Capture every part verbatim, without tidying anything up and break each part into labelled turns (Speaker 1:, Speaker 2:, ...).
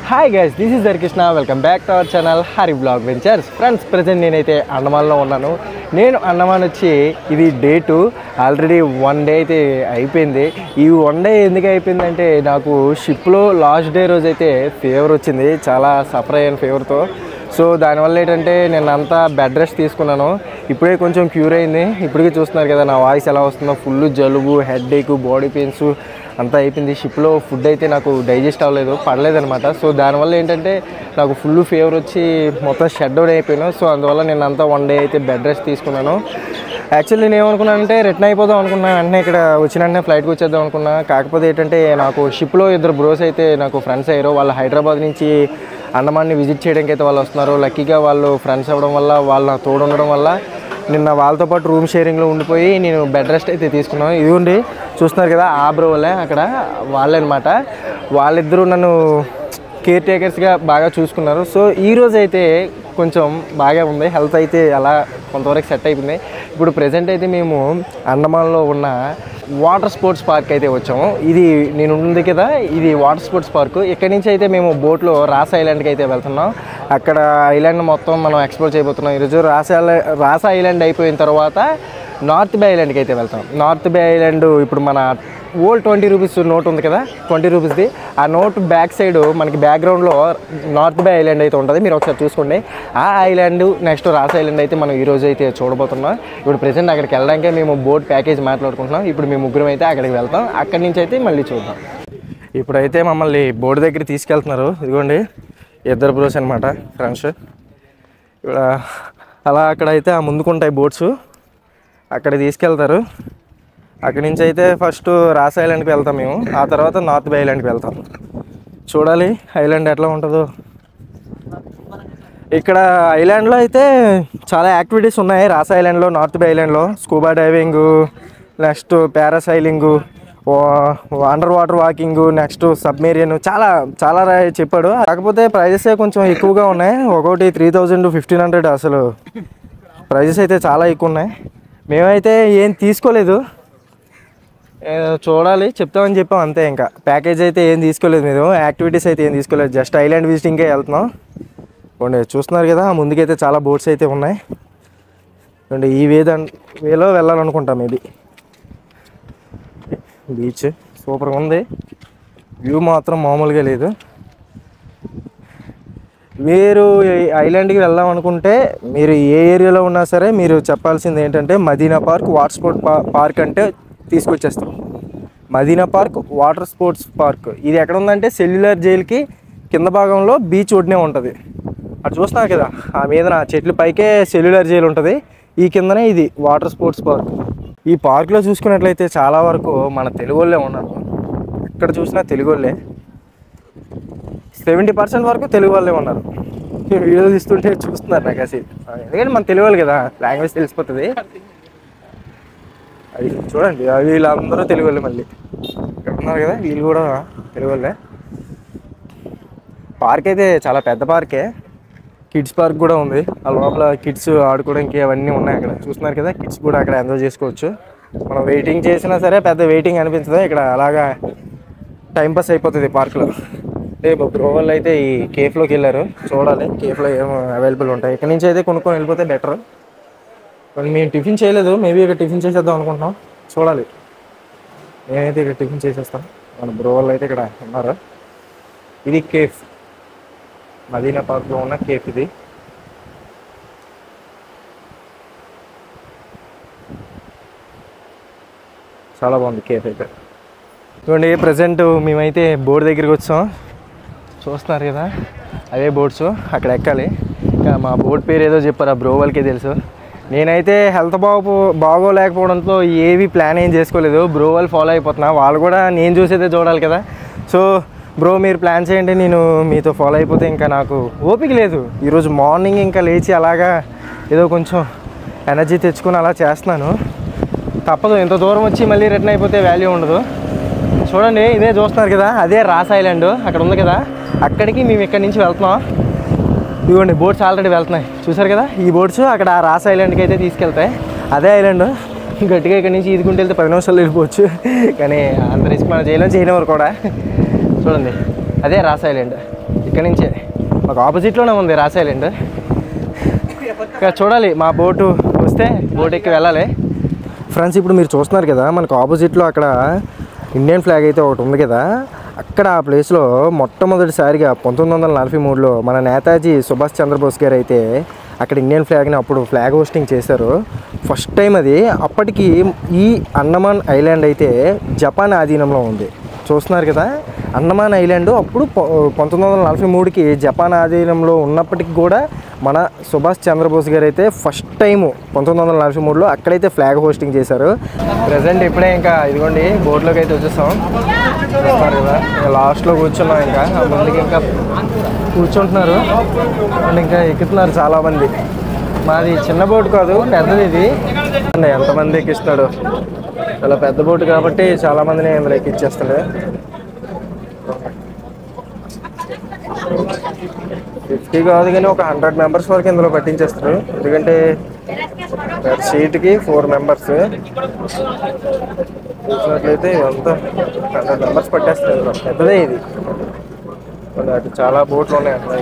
Speaker 1: Hi guys, this is Harikrishna. Welcome back to our channel Hari blog ventures. Friends, present నేనైతే అండమాన్లో ఉన్నాను. నేను అండమాన్ వచ్చి ఇది day two. Already one day అయితే అయిపోయింది. ఈ వన్ డే ఎందుకు అయిపోయిందంటే నాకు షిప్లో లాస్ట్ డే రోజు అయితే ఫీవర్ వచ్చింది. చాలా సఫర్ అయ్యాను ఫీవర్తో. సో దానివల్ల ఏంటంటే నేను అంతా బెడ్ రెస్ట్ తీసుకున్నాను. ఇప్పుడే కొంచెం క్యూర్ అయింది. ఇప్పటికీ చూస్తున్నారు కదా నా వాయిస్ ఎలా వస్తుందో. ఫుల్ జలుబు, హెడ్ ఏక్, బాడీ పెయిన్స్ అంతా అయిపోయింది. షిప్లో ఫుడ్ అయితే నాకు డైజెస్ట్ అవ్వలేదు, పడలేదనమాట. సో దానివల్ల ఏంటంటే నాకు ఫుల్ ఫీవర్ వచ్చి మొత్తం షట్ డౌన్ అయిపోయాను. సో అందువల్ల నేను అంతా వన్ డే అయితే బెడ్ రెస్ట్ తీసుకున్నాను. యాక్చువల్లీ నేను ఏమనుకున్నానంటే రిటర్న్ అయిపోదాం అనుకున్నాను. వెంటనే ఇక్కడ వచ్చిన వెంటనే ఫ్లైట్కి వచ్చేద్దాం అనుకున్నా. కాకపోతే ఏంటంటే నాకు షిప్లో ఇద్దరు బ్రోస్ అయితే నాకు ఫ్రెండ్స్ అయ్యారు. వాళ్ళు హైదరాబాద్ నుంచి అండమాన్ని విజిట్ చేయడానికి అయితే వాళ్ళు వస్తున్నారు. లక్కీగా వాళ్ళు ఫ్రెండ్స్ అవ్వడం వల్ల, వాళ్ళు నాకు తోడు ఉండడం వల్ల నిన్న వాళ్ళతో పాటు రూమ్ షేరింగ్లో ఉండిపోయి నేను బెడ్ రెస్ట్ అయితే తీసుకున్నాను. ఇదిగోండి చూస్తున్నారు కదా, ఆ బ్రో వాళ్ళే అక్కడ వాళ్ళే అనమాట. వాళ్ళిద్దరూ నన్ను కేర్ టేకర్స్గా బాగా చూసుకున్నారు. సో ఈరోజు అయితే కొంచెం బాగా ఉంది, హెల్త్ అయితే అలా కొంతవరకు సెట్ అయిపోయింది. ఇప్పుడు ప్రజెంట్ అయితే మేము అండమాన్లో ఉన్న వాటర్ స్పోర్ట్స్ పార్క్ అయితే వచ్చాము. ఇది నేను ఉంది కదా, ఇది వాటర్ స్పోర్ట్స్ పార్క్. ఇక్కడి నుంచి అయితే మేము బోట్లో రాస్ ఐలాండ్కి అయితే వెళ్తున్నాం. అక్కడ ఐలాండ్ మొత్తం మనం ఎక్స్ప్లోర్ చేయబోతున్నాం ఈరోజు. రాస్ రాస్ ఐలాండ్ అయిపోయిన తర్వాత నార్త్ బే ఐలాండ్కి అయితే వెళ్తాం. నార్త్ బే ఐలాండ్ ఇప్పుడు మన ఓల్డ్ ట్వంటీ రూపీస్ నోట్ ఉంది కదా, ట్వంటీ రూపీస్ది. ఆ నోట్ బ్యాక్ సైడ్ మనకి బ్యాక్గ్రౌండ్లో నార్త్ బే ఐలాండ్ అయితే ఉంటుంది. మీరు ఒకసారి చూసుకోండి. ఆ ఐలాండ్ నెక్స్ట్ రాస్ ఐలాండ్ అయితే మనం ఈరోజు అయితే చూడబోతున్నాం. ఇప్పుడు ప్రెసెంట్ అక్కడికి వెళ్ళడానికే మేము బోట్ ప్యాకేజ్ మాట్లాడుకుంటున్నాం. ఇప్పుడు మేము ముగ్గురం అయితే అక్కడికి వెళ్తాం. అక్కడి నుంచి అయితే మళ్ళీ చూద్దాం. ఇప్పుడైతే మమ్మల్ని బోట్ దగ్గర తీసుకెళ్తున్నారు. ఇదిగోండి ఇద్దరు బ్రోస్ అనమాట, ఫ్రెండ్స్. ఇక్కడ అలా అక్కడైతే ఆ ముందుకుంటాయి బోట్స్, అక్కడ తీసుకెళ్తారు. అక్కడి నుంచి అయితే ఫస్ట్ రాస్ ఐలాండ్కి వెళ్తాం మేము. ఆ తర్వాత నార్త్ బే ఐలాండ్కి వెళ్తాం. చూడాలి ఐలాండ్ ఎట్లా ఉంటుందో. ఇక్కడ ఐలాండ్లో అయితే చాలా యాక్టివిటీస్ ఉన్నాయి. రాస్ ఐలాండ్లో, నార్త్ బే ఐలాండ్లో scuba diving, next parasailing, under water walking, next submarine, చాలా చాలా చెప్పాడు. కాకపోతే ప్రైజెస్ కొంచెం ఎక్కువగా ఉన్నాయి. ఒకటి త్రీ థౌజండ్ ఫిఫ్టీన్ హండ్రెడ్ అసలు ప్రైజెస్ అయితే చాలా ఎక్కువ ఉన్నాయి. మేమైతే ఏం తీసుకోలేదు, చూడాలి చెప్తామని చెప్పాం అంతే. ఇంకా ప్యాకేజ్ అయితే ఏం తీసుకోలేదు, మీరు యాక్టివిటీస్ అయితే ఏం తీసుకోలేదు, జస్ట్ ఐలాండ్ విజిటింగ్కే వెళ్తున్నాం. చూడండి చూస్తున్నారు కదా, ముందుకైతే చాలా బోట్స్ అయితే ఉన్నాయి. చూడండి ఈ వే దాని వేలో వెళ్ళాలనుకుంటాం. మేబీ బీచ్ సూపర్గా ఉంది, వ్యూ మాత్రం మామూలుగా లేదు. మీరు ఐలాండ్కి వెళ్దాం అనుకుంటే మీరు ఏ ఏరియాలో ఉన్నా సరే మీరు చెప్పాల్సింది ఏంటంటే Madina park water sport park అంటే తీసుకొచ్చేస్తాం. Madina park water sports park ఇది ఎక్కడ ఉందంటే సెల్యులర్ జైలుకి కింద భాగంలో బీచ్ ఒడ్డునే ఉంటుంది. అటు చూస్తున్నారు కదా, ఆ మీద చెట్ల పైకే సెల్యులర్ జైలు ఉంటుంది. ఈ కిందనే ఇది వాటర్ స్పోర్ట్స్ పార్క్. ఈ పార్క్లో చూసుకున్నట్లయితే చాలా వరకు మన తెలుగు వాళ్ళే ఉన్నారు. ఎక్కడ చూసినా తెలుగు వాళ్ళే, సెవెంటీ పర్సెంట్ వరకు తెలుగు వాళ్ళే ఉన్నారు. వీడియోలు తీస్తుంటే చూస్తున్నారు నాకు అసలు. ఎందుకంటే మన తెలుగు వాళ్ళు కదా, లాంగ్వేజ్ తెలిసిపోతుంది. అది చూడండి, వీళ్ళందరూ తెలుగు వాళ్ళే. మళ్ళీ ఇక్కడ ఉన్నారు కదా, వీళ్ళు కూడా తెలుగు వాళ్ళే. పార్క్ అయితే చాలా పెద్ద పార్కే, కిడ్స్ పార్క్ కూడా ఉంది. ఆ లోపల కిడ్స్ ఆడుకోవడానికి అవన్నీ ఉన్నాయి. అక్కడ చూస్తున్నారు కదా, కిడ్స్ కూడా అక్కడ ఎంజాయ్ చేసుకోవచ్చు. మనం వెయిటింగ్ చేసినా సరే పెద్ద వెయిటింగ్ అనిపించదు. ఇక్కడ అలాగా టైంపాస్ అయిపోతుంది పార్క్లో. అంటే బ్రో వాళ్ళు అయితే ఈ కేఫ్లోకి వెళ్ళారు. చూడాలి కేఫ్లో ఏమో అవైలబుల్ ఉంటాయి. ఇక్కడ నుంచి అయితే కొనుక్కొని వెళ్ళిపోతే బెటర్. కానీ మేము టిఫిన్ చేయలేదు, మేబీ ఇక్కడ టిఫిన్ చేసేద్దాం అనుకుంటున్నాం. చూడాలి. నేనైతే ఇక్కడ టిఫిన్ చేసేస్తాను. మన బ్రో వాళ్ళు అయితే ఇక్కడ ఉన్నారు. ఇది కేఫ్, మదీనా పార్క్లో ఉన్న కేఫ్ ఇది. చాలా బాగుంది కేఫ్ అయితే. చూడండి ప్రజెంట్ మేమైతే బోర్డు దగ్గరికి వచ్చాం. చూస్తున్నారు కదా, అదే బోట్స్. అక్కడ ఎక్కాలి. ఇంకా మా బోట్ పేరు ఏదో చెప్పారు, ఆ బ్రో వాళ్ళకే తెలుసు. నేనైతే హెల్త్ బాగో బాగోలేకపోవడంతో ఏవి ప్లాన్ ఏం చేసుకోలేదు. బ్రో వాళ్ళు ఫాలో అయిపోతున్నా. వాళ్ళు కూడా నేను చూసేదే చూడాలి కదా. సో బ్రో మీరు ప్లాన్ చేయండి, నేను మీతో ఫాలో అయిపోతే ఇంకా నాకు ఓపిక లేదు. ఈరోజు మార్నింగ్ ఇంకా లేచి అలాగా ఏదో కొంచెం ఎనర్జీ తెచ్చుకొని అలా చేస్తున్నాను. తప్పదు, ఇంత దూరం వచ్చి మళ్ళీ రిటర్న్ అయిపోతే వాల్యూ ఉండదు. చూడండి ఇదే చూస్తున్నారు కదా, అదే రాస్ ఐలాండ్ అక్కడ ఉంది కదా, అక్కడికి మేము ఇక్కడి నుంచి వెళ్తున్నాం. ఇదిగోండి బోట్స్ ఆల్రెడీ వెళ్తున్నాయి, చూసారు కదా. ఈ బోట్స్ అక్కడ ఆ రాస్ ఐలాండ్కి అయితే తీసుకెళ్తాయి. అదే ఐలాండ్ గట్టిగా ఇక్కడ నుంచి ఈదుకుంటూ వెళ్తే పది నిమిషాలు వెళ్ళిపోవచ్చు. కానీ అంత రిస్క్ మనం చేయలేం, చేయనివారు కూడా. చూడండి అదే రాస్ ఐలాండ్. ఇక్కడ నుంచే మాకు ఆపోజిట్లోనే ఉంది రాస్ ఐలాండ్. ఇక్కడ చూడాలి, మా బోటు వస్తే బోట్ ఎక్కి వెళ్ళాలి. ఫ్రెండ్స్ ఇప్పుడు మీరు చూస్తున్నారు కదా, మనకు ఆపోజిట్లో అక్కడ ఇండియన్ ఫ్లాగ్ అయితే ఒకటి ఉంది కదా, అక్కడ ఆ ప్లేస్లో మొట్టమొదటిసారిగా పంతొమ్మిది వందల నలభై మూడులో మన నేతాజీ సుభాష్ చంద్రబోస్ గారు అయితే అక్కడ ఇండియన్ ఫ్లాగ్ని అప్పుడు ఫ్లాగ్ హోస్టింగ్ చేశారు. ఫస్ట్ టైం అది. అప్పటికి ఈ అండమాన్ ఐలాండ్ అయితే జపాన్ ఆధీనంలో ఉంది. చూస్తున్నారు కదా, అండమాన్ ఐలాండ్ అప్పుడు పంతొమ్మిది వందల నలభై మూడుకి జపాన్ ఆధీనంలో ఉన్నప్పటికీ కూడా మన సుభాష్ చంద్రబోస్ గారు అయితే ఫస్ట్ టైము పంతొమ్మిది వందల నలభై మూడులో అక్కడైతే ఫ్లాగ్ హోస్టింగ్ చేశారు. ప్రజెంట్ ఇప్పుడే ఇంకా ఇదిగోండి బోట్లోకి అయితే వచ్చేస్తాం. చూస్తారు కదా, లాస్ట్లో కూర్చున్నాం. ఇంకా ముందుకి ఇంకా కూర్చుంటున్నారు అండ్ ఇంకా ఎక్కుతున్నారు చాలామంది. మాది చిన్న బోట్ కాదు, పెద్దది ఇది. అండి ఎంతమంది ఎక్కిస్తాడు, చాలా పెద్ద బోటు కాబట్టి చాలామందిని ఇందులో ఎక్కిచ్చేస్తాడు. ఫిఫ్టీ కాదు కానీ ఒక హండ్రెడ్ మెంబర్స్ వరకు ఇందులో పట్టించేస్తారు. ఎందుకంటే సీట్కి ఫోర్ మెంబర్స్ చూసినట్లయితే ఇదంతా హండ్రెడ్ మెంబర్స్ పట్టేస్తారు ఇందులో. పెద్దదే ఇది. అటు చాలా బోట్లు ఉన్నాయి అట్లా.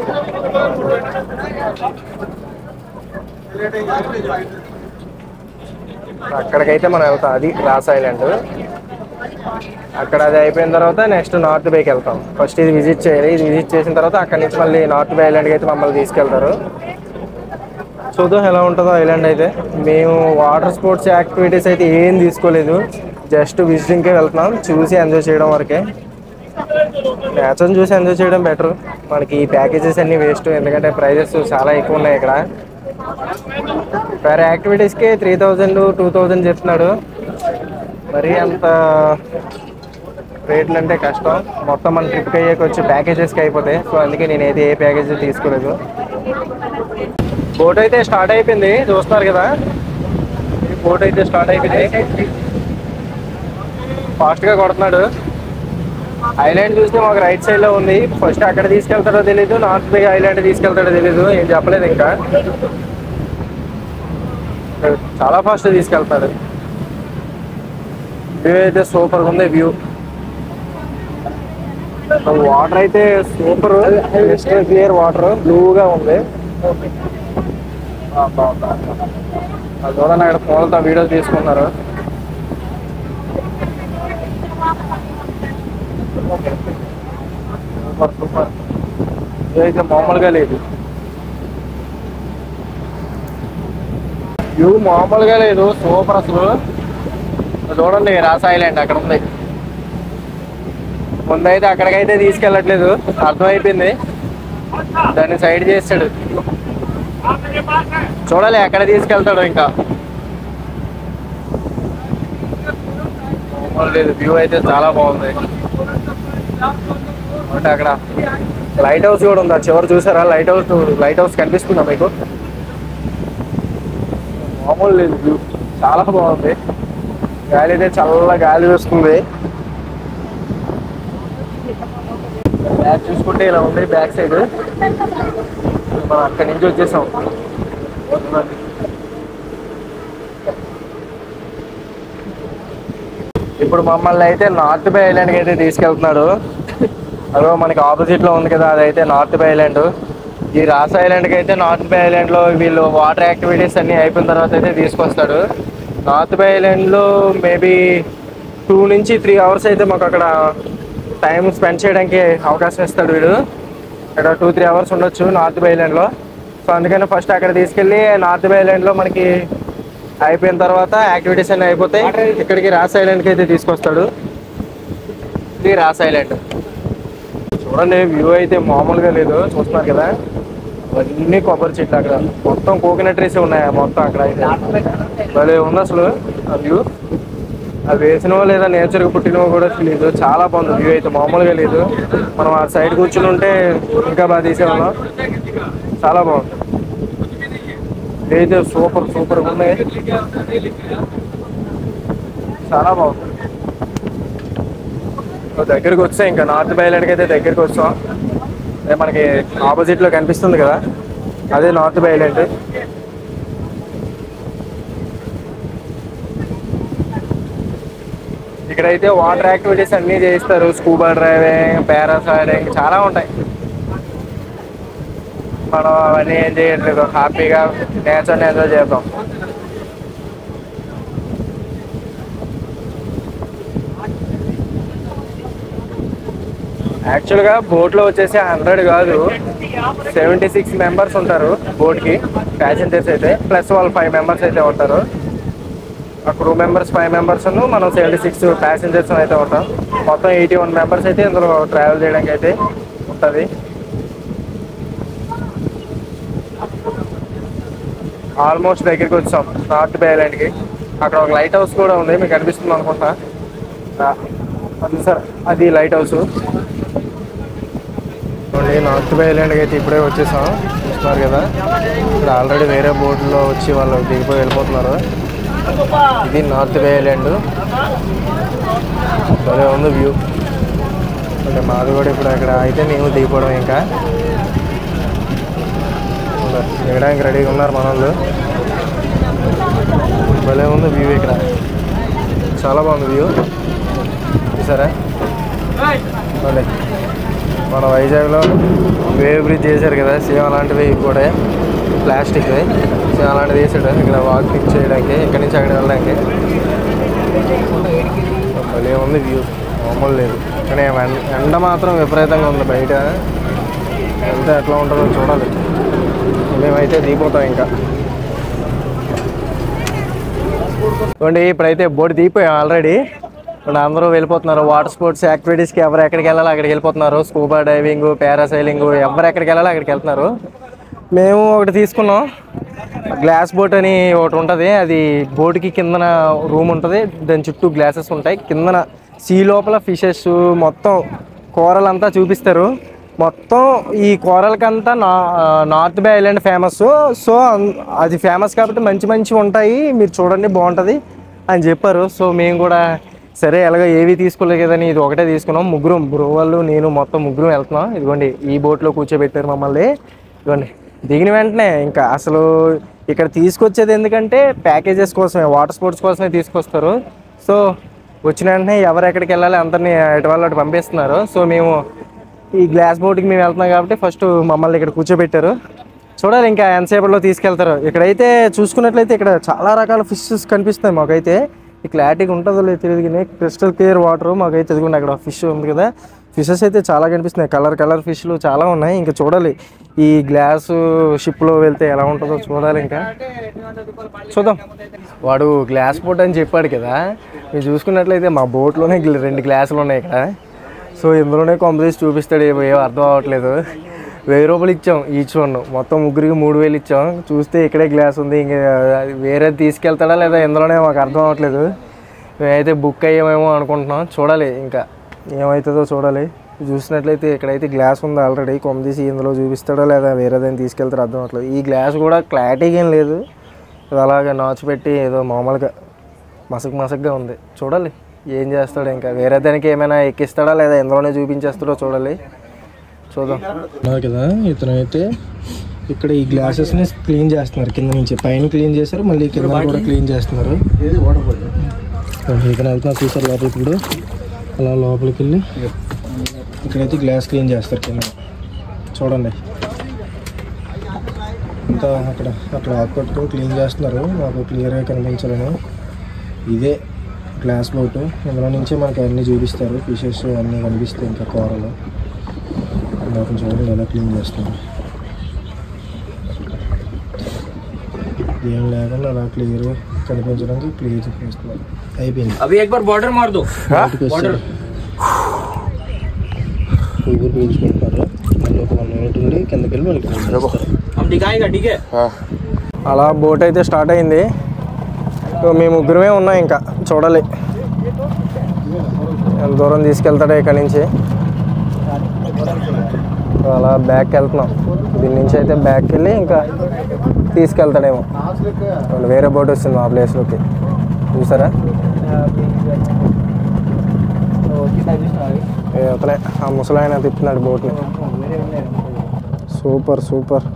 Speaker 1: అక్కడికైతే మనం వెళ్తాం, అది రాస్ ఐలాండ్. అక్కడ అది అయిపోయిన తర్వాత నెక్స్ట్ నార్త్ బేకి వెళ్తాం. ఫస్ట్ ఇది విజిట్ చేయాలి. ఇది విజిట్ చేసిన తర్వాత అక్కడి నుంచి మళ్ళీ నార్త్ బే ఐలాండ్కి అయితే మమ్మల్ని తీసుకెళ్తారు. చూద్దాం ఎలా ఉంటుందో ఐలాండ్ అయితే. మేము వాటర్ స్పోర్ట్స్ యాక్టివిటీస్ అయితే ఏం తీసుకోలేదు, జస్ట్ విజిటింగ్కే వెళ్తున్నాం. చూసి ఎంజాయ్ చేయడం వరకే. నేచర్ని చూసి ఎంజాయ్ చేయడం బెటర్. మనకి ఈ ప్యాకేజెస్ అన్నీ వేస్ట్, ఎందుకంటే ప్రైజెస్ చాలా ఎక్కువ ఉన్నాయి ఇక్కడ. వేరే యాక్టివిటీస్కి త్రీ థౌజండ్ టూ థౌజండ్ చెప్తున్నాడు. మరీ అంత రేట్లు అంటే కష్టం. మొత్తం మన ట్రిప్కి అయ్యాక వచ్చి ప్యాకేజెస్కి అయిపోతాయి. సో అందుకే నేనైతే ఏ ప్యాకేజ్ తీసుకోలేదు. బోట్ అయితే స్టార్ట్ అయిపోయింది, చూస్తున్నారు కదా. బోట్ అయితే స్టార్ట్ అయిపోయింది, ఫాస్ట్గా కొడుతున్నాడు. ఐలాండ్ చూస్తే మాకు రైట్ సైడ్లో ఉంది. ఫస్ట్ అక్కడ తీసుకెళ్తాడో తెలీదు, నార్త్ బే ఐలాండ్ తీసుకెళ్తాడో తెలీదు, ఏం చెప్పలేదు ఇంకా. చాలా ఫాస్ట్ తీసుకెళ్తాడు. వ్యూ అయితే సూపర్గా ఉంది. వ్యూ వాటర్ అయితే సూపర్, క్రిస్టల్ క్లియర్ వాటర్, బ్లూగా ఉంది. అది చూడండి, అక్కడ ఫోన్లతో వీడియోస్ తీసుకున్నారు. Super super. ఇదైతే మామూలుగా లేదు, వ్యూ మామూలుగా లేదు, సూపర్ అసలు. చూడండి రాస్ ఐలాండ్ అక్కడ ఉంది. ముందైతే అక్కడికైతే తీసుకెళ్ళట్లేదు, అర్థమైపోయింది. దాన్ని సైడ్ చేస్తాడు. చూడాలి ఎక్కడ తీసుకెళ్తాడు ఇంకా. లేదు, వ్యూ అయితే చాలా బాగుంది. అంటే అక్కడ లైట్ హౌస్ కూడా ఉంది, చివరి చూసారా? లైట్ హౌస్ లైట్ హౌస్ కనిపిస్తుందా మీకు? మామూలు లేదు, వ్యూ చాలా బాగుంది. గాలి అయితే చల్ల గాలి వస్తుంది. బ్యాక్ చూసుకుంటే ఇలా ఉంది బ్యాక్ సైడ్. మనం అక్కడి నుంచి వచ్చేసాం. ఇప్పుడు మమ్మల్ని అయితే నార్త్ బే ఐలాండ్కి అయితే తీసుకెళ్తున్నాడు. అదో మనకి ఆపోజిట్లో ఉంది కదా, అదైతే నార్త్ బే ఐలాండ్. ఈ రాస్ ఐలాండ్కి అయితే నార్త్ బే ఐలాండ్లో వీళ్ళు వాటర్ యాక్టివిటీస్ అన్నీ అయిపోయిన తర్వాత అయితే తీసుకొస్తాడు. నార్త్ బే ఐలాండ్లో మేబీ టూ నుంచి త్రీ అవర్స్ అయితే మాకు అక్కడ టైం స్పెండ్ చేయడానికి అవకాశం ఇస్తాడు వీడు. అక్కడ టూ త్రీ అవర్స్ ఉండొచ్చు నార్త్ బే ఐలాండ్లో. సో అందుకని ఫస్ట్ అక్కడ తీసుకెళ్ళి నార్త్ బే ఐలాండ్లో మనకి అయిపోయిన తర్వాత యాక్టివిటీస్ అన్నీ అయిపోతాయి. ఇక్కడికి రాస్ ఐలాండ్కి అయితే తీసుకొస్తాడు. ఇది రాస్ ఐలాండ్. చూడండి వ్యూ అయితే మామూలుగా లేదు, చూస్తున్నారు కదా. అన్నీ కొబ్బరి చెట్లు, అక్కడ మొత్తం కోకోనట్ ట్రీస్ ఉన్నాయి మొత్తం అక్కడ అయితే. భలే ఉంది అసలు ఆ వ్యూ. అవి వేసినవో లేదా నేచర్గా పుట్టినవో కూడా తెలియదు. చాలా బాగుంది వ్యూ అయితే, మామూలుగా లేదు. మనం ఆ సైడ్ కూర్చుని ఉంటే ఇంకా బాగా తీసేవాళ్ళం. చాలా బాగుంది. అయితే సూపర్ సూపర్గా ఉన్నాయి, చాలా బాగుంది. దగ్గరికి వస్తే ఇంకా నార్త్ బే ఐలాండ్కి అయితే దగ్గరికి వస్తాం. అదే మనకి ఆపోజిట్లో కనిపిస్తుంది కదా, అదే నార్త్ బే ఐలాండ్. ఇక్కడైతే వాటర్ యాక్టివిటీస్ అన్నీ చేయిస్తారు. స్కూబా డ్రైవింగ్, పారాసైడింగ్ చాలా ఉంటాయి. మనం అవన్నీ ఏం చేయట్లేదు, హ్యాపీగా నేచర్ని ఎంజాయ్ చేద్దాం. యాక్చువల్గా బోట్లో వచ్చేసి హండ్రెడ్ కాదు, సెవెంటీ సిక్స్ మెంబర్స్ ఉంటారు బోట్కి ప్యాసింజర్స్ అయితే, ప్లస్ వాళ్ళు ఫైవ్ మెంబర్స్ అయితే ఉంటారు. ఆ క్రూ మెంబర్స్ ఫైవ్ మెంబర్స్, మనం సెవెంటీ సిక్స్ ప్యాసింజర్స్ అయితే ఉంటాం. మొత్తం ఎయిటీ వన్ మెంబర్స్ అయితే ఇందులో ట్రావెల్ చేయడానికి అయితే ఉంటుంది. ఆల్మోస్ట్ దగ్గరికి వచ్చాం నార్త్ బే ఐలాండ్కి. అక్కడ ఒక లైట్ హౌస్ కూడా ఉంది, మీకు కనిపిస్తుంది అనుకుంటా. అది సార్ అది లైట్ హౌస్. నార్త్ బే ఐలాండ్కి అయితే ఇప్పుడే వచ్చేసాం, చూస్తున్నారు కదా. ఇక్కడ ఆల్రెడీ వేరే బోట్లో వచ్చి వాళ్ళు దిగిపోయి వెళ్ళిపోతున్నారు. ఇది నార్త్ బే ఐలాండ్. భలే ఉంది వ్యూ. అంటే మాది కూడా ఇప్పుడు అక్కడ అయితే మేము దిగిపోవడం, ఇంకా దిగడానికి రెడీగా ఉన్నారు మన వాళ్ళు. భలే ఉంది వ్యూ, ఇక్కడ చాలా బాగుంది వ్యూ. చూసారా, మన వైజాగ్లో వేవ్ బ్రిడ్జ్ చేశారు కదా, సేమ్ అలాంటివి కూడా ప్లాస్టిక్వి సేమ్ అలాంటివి వేసాడు ఇక్కడ వాకింగ్ చేయడానికి, ఇక్కడి నుంచి అక్కడ వెళ్ళడానికి. భలే ఉంది వ్యూ, మామూలు లేదు. కానీ ఎండ మాత్రం విపరీతంగా ఉంది. బయట వెళ్తే ఎట్లా ఉంటుందో చూడాలి. మేమైతే దిగిపోతాం ఇంకా. చూడండి, ఇప్పుడైతే బోట్ దిగిపోయాం ఆల్రెడీ. ఇప్పుడు అందరూ వెళ్ళిపోతున్నారు వాటర్ స్పోర్ట్స్ యాక్టివిటీస్కి. ఎవరు ఎక్కడికి వెళ్ళాలో అక్కడికి వెళ్ళిపోతున్నారు. స్కూబా డైవింగ్, పారాసైలింగ్, ఎవరు ఎక్కడికి వెళ్ళాలో అక్కడికి వెళ్తున్నారు. మేము ఒకటి తీసుకున్నాం, గ్లాస్ బోట్ అని ఒకటి ఉంటుంది. అది బోట్కి కిందన రూమ్ ఉంటుంది, దాని చుట్టూ గ్లాసెస్ ఉంటాయి. కిందన సీ లోపల ఫిషెస్ మొత్తం కూరలంతా చూపిస్తారు. మొత్తం ఈ కూరలకంతా నా north bay island famous. So అది ఫేమస్ కాబట్టి మంచి మంచి ఉంటాయి, మీరు చూడండి బాగుంటుంది అని చెప్పారు. సో మేము కూడా సరే ఎలాగో ఏవి తీసుకోలేదు కదని ఇది ఒకటే తీసుకున్నాం. ముగ్గురు బ్రో వాళ్ళు నేను మొత్తం ముగ్గురు వెళ్తున్నాం. ఇదిగోండి ఈ బోట్లో కూర్చోబెట్టారు మమ్మల్ని. ఇదిగోండి దిగిన వెంటనే ఇంకా అసలు ఇక్కడ తీసుకొచ్చేది ఎందుకంటే ప్యాకేజెస్ కోసమే, వాటర్ స్పోర్ట్స్ కోసమే తీసుకొస్తారు. సో వచ్చిన వెంటనే ఎవరు ఎక్కడికి వెళ్ళాలి అందరినీ ఎటు వాళ్ళు అటు పంపిస్తున్నారు. సో మేము ఈ గ్లాస్ బోట్కి మేము వెళ్తున్నాం కాబట్టి ఫస్ట్ మమ్మల్ని ఇక్కడ కూర్చోబెట్టారు. చూడాలి ఇంకా ఎంతసేపట్లో తీసుకెళ్తారు. ఇక్కడైతే చూసుకున్నట్లయితే ఇక్కడ చాలా రకాల ఫిషెస్ కనిపిస్తున్నాయి మాకైతే. ఈ క్లారిటీగా ఉంటుందో లేదు తెలియదు కానీ క్రిస్టల్ క్లియర్ వాటర్ మాకైతే ఎదుగుండి. అక్కడ ఫిష్ ఉంది కదా, ఫిషెస్ అయితే చాలా కనిపిస్తున్నాయి. కలర్ కలర్ ఫిష్లు చాలా ఉన్నాయి. ఇంకా చూడాలి ఈ గ్లాసు షిప్లో వెళ్తే ఎలా ఉంటుందో చూడాలి. ఇంకా చూద్దాం. వాడు గ్లాస్ బోట్ అని చెప్పాడు కదా, మీరు చూసుకున్నట్లయితే మా బోట్లోనే రెండు గ్లాసులు ఉన్నాయి ఇక్కడ. సో ఇందులోనే కాంపిటీషన్ చూపిస్తాడు, ఏమో ఏమో అర్థం అవ్వట్లేదు. వెయ్యి రూపాయలు ఇచ్చాం ఈచ్ వన్, మొత్తం ముగ్గురికి మూడు వేలు ఇచ్చాం. చూస్తే ఇక్కడే గ్లాస్ ఉంది, ఇంకా వేరే తీసుకెళ్తాడా లేదా ఇందులోనే మాకు అర్థం అవ్వట్లేదు. మేమైతే బుక్ అయ్యామేమో అనుకుంటున్నాం, చూడాలి ఇంకా ఏమవుతుందో చూడాలి. చూసినట్లయితే ఇక్కడైతే గ్లాస్ ఉంది ఆల్రెడీ, కొమ్మ తీసి ఇందులో చూపిస్తాడో లేదా వేరేదాన్ని తీసుకెళ్తారో అర్థం అవ్వట్లేదు. ఈ గ్లాస్ కూడా క్లారిటీగా ఏం లేదు, అలాగే నాచు పెట్టి ఏదో మామూలుగా మసక్ మసక్గా ఉంది. చూడాలి ఏం చేస్తాడు, ఇంకా వేరే దానికి ఏమైనా ఎక్కిస్తాడా లేదా ఇందులోనే చూపించేస్తాడో చూడాలి, చూద్దాం. కదా ఇతనైతే ఇక్కడ ఈ గ్లాసెస్ని క్లీన్ చేస్తున్నారు కింద నుంచి. పైన క్లీన్ చేశారు, మళ్ళీ కింద కూడా క్లీన్ చేస్తున్నారు. ఇక్కడ వెళ్తున్నారు చూసారు లోపలికి. ఇప్పుడు అలా లోపలికి వెళ్ళి ఇక్కడైతే గ్లాస్ క్లీన్ చేస్తారు కింద. చూడండి ఇంకా అక్కడ అక్కడ ఆకుపట్టుకొని క్లీన్ చేస్తున్నారు, మాకు క్లియర్గా కనిపించాలని. ఇదే గ్లాస్ బోటు, ఇందులో నుంచే మనకి అన్నీ చూపిస్తారు, ఫిషెస్ అన్నీ కనిపిస్తాయి. ఇంకా కూరలు నాకు చూడండి ఎలా క్లీన్ చేస్తున్నారు. ఏం లేకుండా అలా క్లియర్గా కనిపించడానికి క్లియర్ చూపిస్తున్నారు. అయిపోయింది. ఊపిరి పీల్చుకుంటున్నారు. మళ్ళీ ఒక వన్ మినిట్ ఉండి కిందకి వెళ్ళి మళ్ళీ అలా బోట్ అయితే స్టార్ట్ అయింది. మేము ముగ్గురమే ఉన్నాం, ఇంకా చూడాలి ఎంత దూరం తీసుకెళ్తాడో ఇక్కడ నుంచి. అలా బ్యాక్కి వెళ్తున్నాం, దీని నుంచి అయితే బ్యాక్కి వెళ్ళి ఇంకా తీసుకెళ్తాడేమో. వేరే బోట్ వస్తుంది ఆ ప్లేస్లోకి, చూసారా అతనే ఆ ముసలాయన తిప్పుతున్నాడు బోట్ని. సూపర్ సూపర్,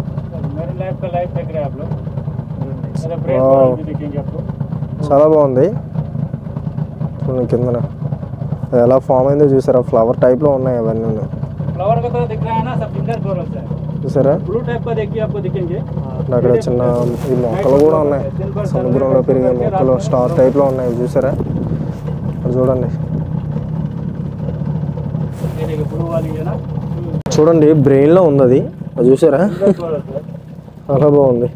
Speaker 1: చాలా బాగుంది. కిందన ఎలా ఫామ్ అయిందో చూసారా, ఫ్లవర్ టైప్లో ఉన్నాయి అవన్నీ. చూసారా చూసారా అక్కడ చిన్న ఈ మొక్కలు కూడా ఉన్నాయి, సముద్రంలో పెరిగే మొక్కలు స్టార్ టైప్లో ఉన్నాయి చూసారా. చూడండి చూడండి బ్రెయిన్లో ఉంది అది, అది చూసారా చాలా బాగుంది.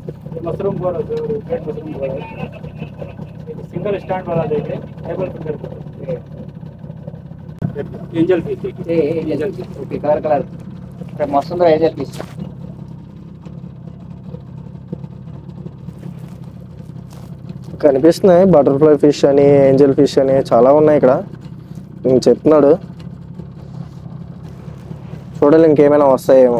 Speaker 2: एंजल पीस है angel piece okay colour colour मस्त है एंजल पीस
Speaker 1: కనిపిస్తున్నాయి. బటర్ఫ్లై ఫిష్ అని ఏంజల్ ఫిష్ అని చాలా ఉన్నాయి ఇక్కడ. నేను చెప్తున్నాడు చూడాలి ఇంకేమైనా వస్తాయేమో.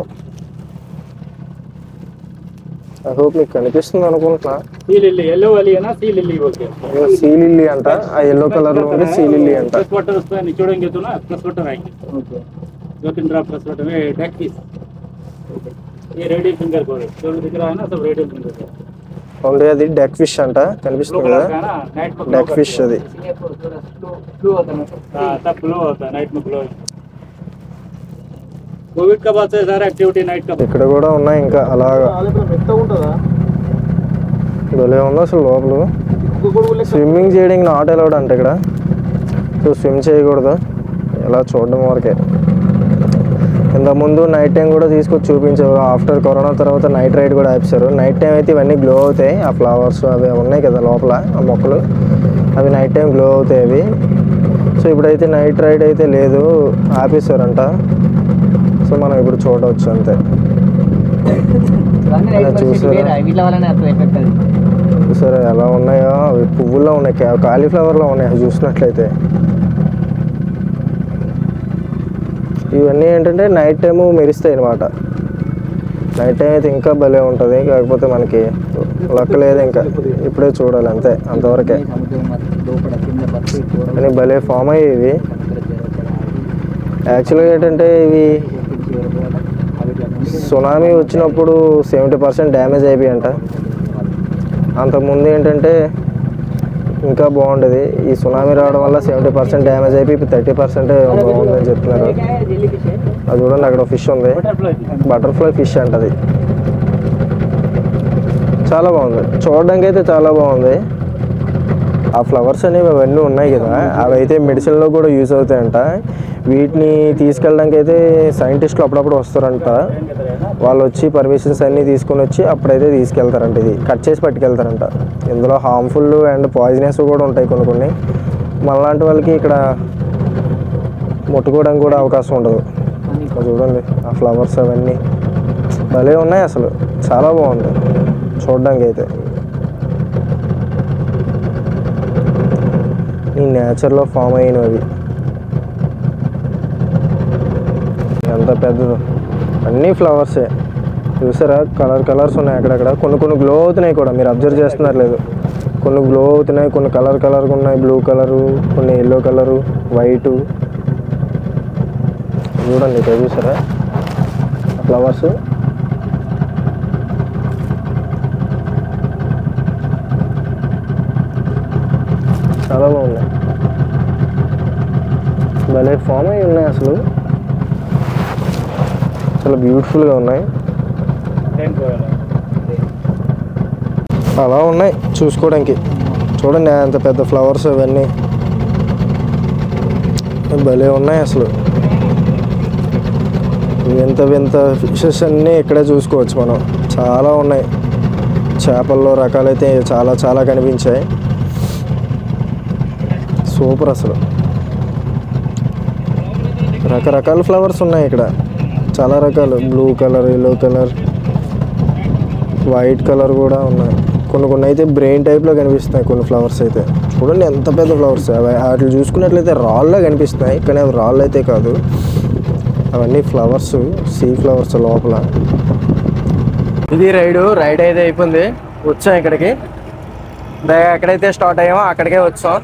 Speaker 1: ఐ హోప్ మీకు కనిపిస్తుంది అనుకుంటున్నా.
Speaker 2: సీ లిల్లీ ఎల్లో వాली है ना सी लिली बोलते हैं.
Speaker 1: సీ లిల్లీ అంట, ఆ ఎల్లో కలర్ లో ఉంది సీ లిల్లీ అంట.
Speaker 2: प्लस वाटर उसमें निचोड़ेंगे तो ना प्लस वाटर आएंगे. ओके दो तीन ड्रॉप प्लस वाटर में डेक पीस. ये रेडियल फिंगर को जो दिख रहा है ना सब रेडियल फिंगर है.
Speaker 1: ఓన్లీ అది డెక్ ఫిష్ అంట, కనిపిస్తుంది కదా డెక్ ఫిష్ అది.
Speaker 2: फ्लो होता है हां तब फ्लो होता है नाइट में फ्लो. కోవిడ్ का बाद से सारा एक्टिविटी नाइट का.
Speaker 1: ఇక్కడ కూడా ఉన్నాయి ఇంకా అలాగా. మెత్తగా ఉంటుందా భలే ఉంది అసలు లోపల. స్విమ్మింగ్ చేయడానికి నాట్ అలౌడ్ అంట ఇక్కడ, సో స్విమ్ చేయకూడదు, ఇలా చూడడం వరకే. ఇంతకుముందు నైట్ టైం కూడా తీసుకొచ్చి చూపించారు. ఆఫ్టర్ కరోనా తర్వాత నైట్ రైడ్ కూడా ఆపేశారు. నైట్ టైం అయితే ఇవన్నీ గ్లో అవుతాయి, ఆ ఫ్లవర్స్ అవి ఉన్నాయి కదా లోపల ఆ మొక్కలు, అవి నైట్ టైం గ్లో అవుతాయి అవి. సో ఇప్పుడైతే నైట్ రైడ్ అయితే లేదు, ఆపేశారంట. సో మనం ఇప్పుడు చూడవచ్చు అంతే. చూసారా ఎలా ఉన్నాయో, అవి పువ్వుల్లో ఉన్నాయి, కాలీఫ్లవర్లో ఉన్నాయి అవి చూసినట్లయితే. ఇవన్నీ ఏంటంటే నైట్ టైము మెరుస్తాయి అన్నమాట. నైట్ టైం అయితే ఇంకా భలే ఉంటుంది, కాకపోతే మనకి లక్ లేదు, ఇంకా ఇప్పుడే చూడాలి అంతే, అంతవరకే. కానీ భలే ఫామ్ అయ్యి ఇవి. యాక్చువల్గా ఏంటంటే ఇవి సునామీ వచ్చినప్పుడు సెవెంటీ పర్సెంట్ డ్యామేజ్ అయిపోయాయంట. అంతకుముందు ఏంటంటే ఇంకా బాగుండేది, ఈ సునామీ రావడం వల్ల సెవెంటీ పర్సెంట్ డ్యామేజ్ అయిపోయి ఇప్పుడు థర్టీ పర్సెంట్ బాగుందని చెప్తున్నారు. అది చూడండి అక్కడ ఫిష్ ఉంది, బటర్ఫ్లై ఫిష్ అంట అది. చాలా బాగుంది చూడడానికి అయితే చాలా బాగుంది. ఆ ఫ్లవర్స్ అనేవి అవన్నీ ఉన్నాయి కదా, అవి అయితే మెడిసిన్లో కూడా యూజ్ అవుతాయంట. వీటిని తీసుకెళ్ళడానికి అయితే సైంటిస్టులు అప్పుడప్పుడు వస్తారంట. వాళ్ళు వచ్చి పర్మిషన్స్ అన్నీ తీసుకొని వచ్చి అప్పుడైతే తీసుకెళ్తారంట. ఇది కట్ చేసి పట్టుకెళ్తారంట. ఇందులో హార్మ్ఫుల్ అండ్ పాయిజనస్ కూడా ఉంటాయి కొన్ని కొన్ని. మనలాంటి వాళ్ళకి ఇక్కడ ముట్టుకోవడానికి కూడా అవకాశం ఉండదు. చూడండి ఆ ఫ్లవర్స్ అవన్నీ భలే ఉన్నాయి అసలు, చాలా బాగుంది చూడడానికి అయితే. ఈ నేచర్లో ఫామ్ అయినవి ఎంత పెద్దదో, అన్నీ ఫ్లవర్సే చూసారా. కలర్ కలర్స్ ఉన్నాయి అక్కడక్కడ, కొన్ని కొన్ని గ్లో అవుతున్నాయి కూడా, మీరు అబ్జర్వ్ చేస్తున్నారు లేదు. కొన్ని గ్లో అవుతున్నాయి, కొన్ని కలర్ కలర్గా ఉన్నాయి, బ్లూ కలరు, కొన్ని ఎల్లో కలరు, వైటు. చూడండి ఇక్కడ చూసారా ఫ్లవర్స్. చాలా బాగున్నాయి, భలే ఫామ్ అయి ఉన్నాయి అసలు, చాలా బ్యూటిఫుల్గా ఉన్నాయి. అలా ఉన్నాయి చూసుకోవడానికి. చూడండి అంత పెద్ద ఫ్లవర్స్ అవన్నీ భలే ఉన్నాయి అసలు. వింత వింత ఫిషెస్ అన్నీ ఇక్కడే చూసుకోవచ్చు మనం, చాలా ఉన్నాయి. చేపల్లో రకాలైతే చాలా చాలా కనిపించాయి. సూపర్ అసలు, రకరకాల ఫ్లవర్స్ ఉన్నాయి ఇక్కడ, చాలా రకాలు. Blue colour, yellow colour, white colour కూడా ఉన్నాయి. కొన్ని కొన్ని అయితే బ్రెయిన్ టైప్లో కనిపిస్తున్నాయి కొన్ని ఫ్లవర్స్ అయితే. చూడండి ఎంత పెద్ద ఫ్లవర్స్, అవి వాటిని చూసుకున్నట్లయితే రాళ్ళలో కనిపిస్తున్నాయి, కానీ అవి రాళ్ళు అయితే కాదు, అవన్నీ ఫ్లవర్స్, సీ ఫ్లవర్స్ లోపల. ఇది రైడు రైడ్ అయితే అయిపోయింది, వచ్చాం ఇక్కడికి. ఎక్కడైతే స్టార్ట్ అయ్యామో అక్కడికే వచ్చాం.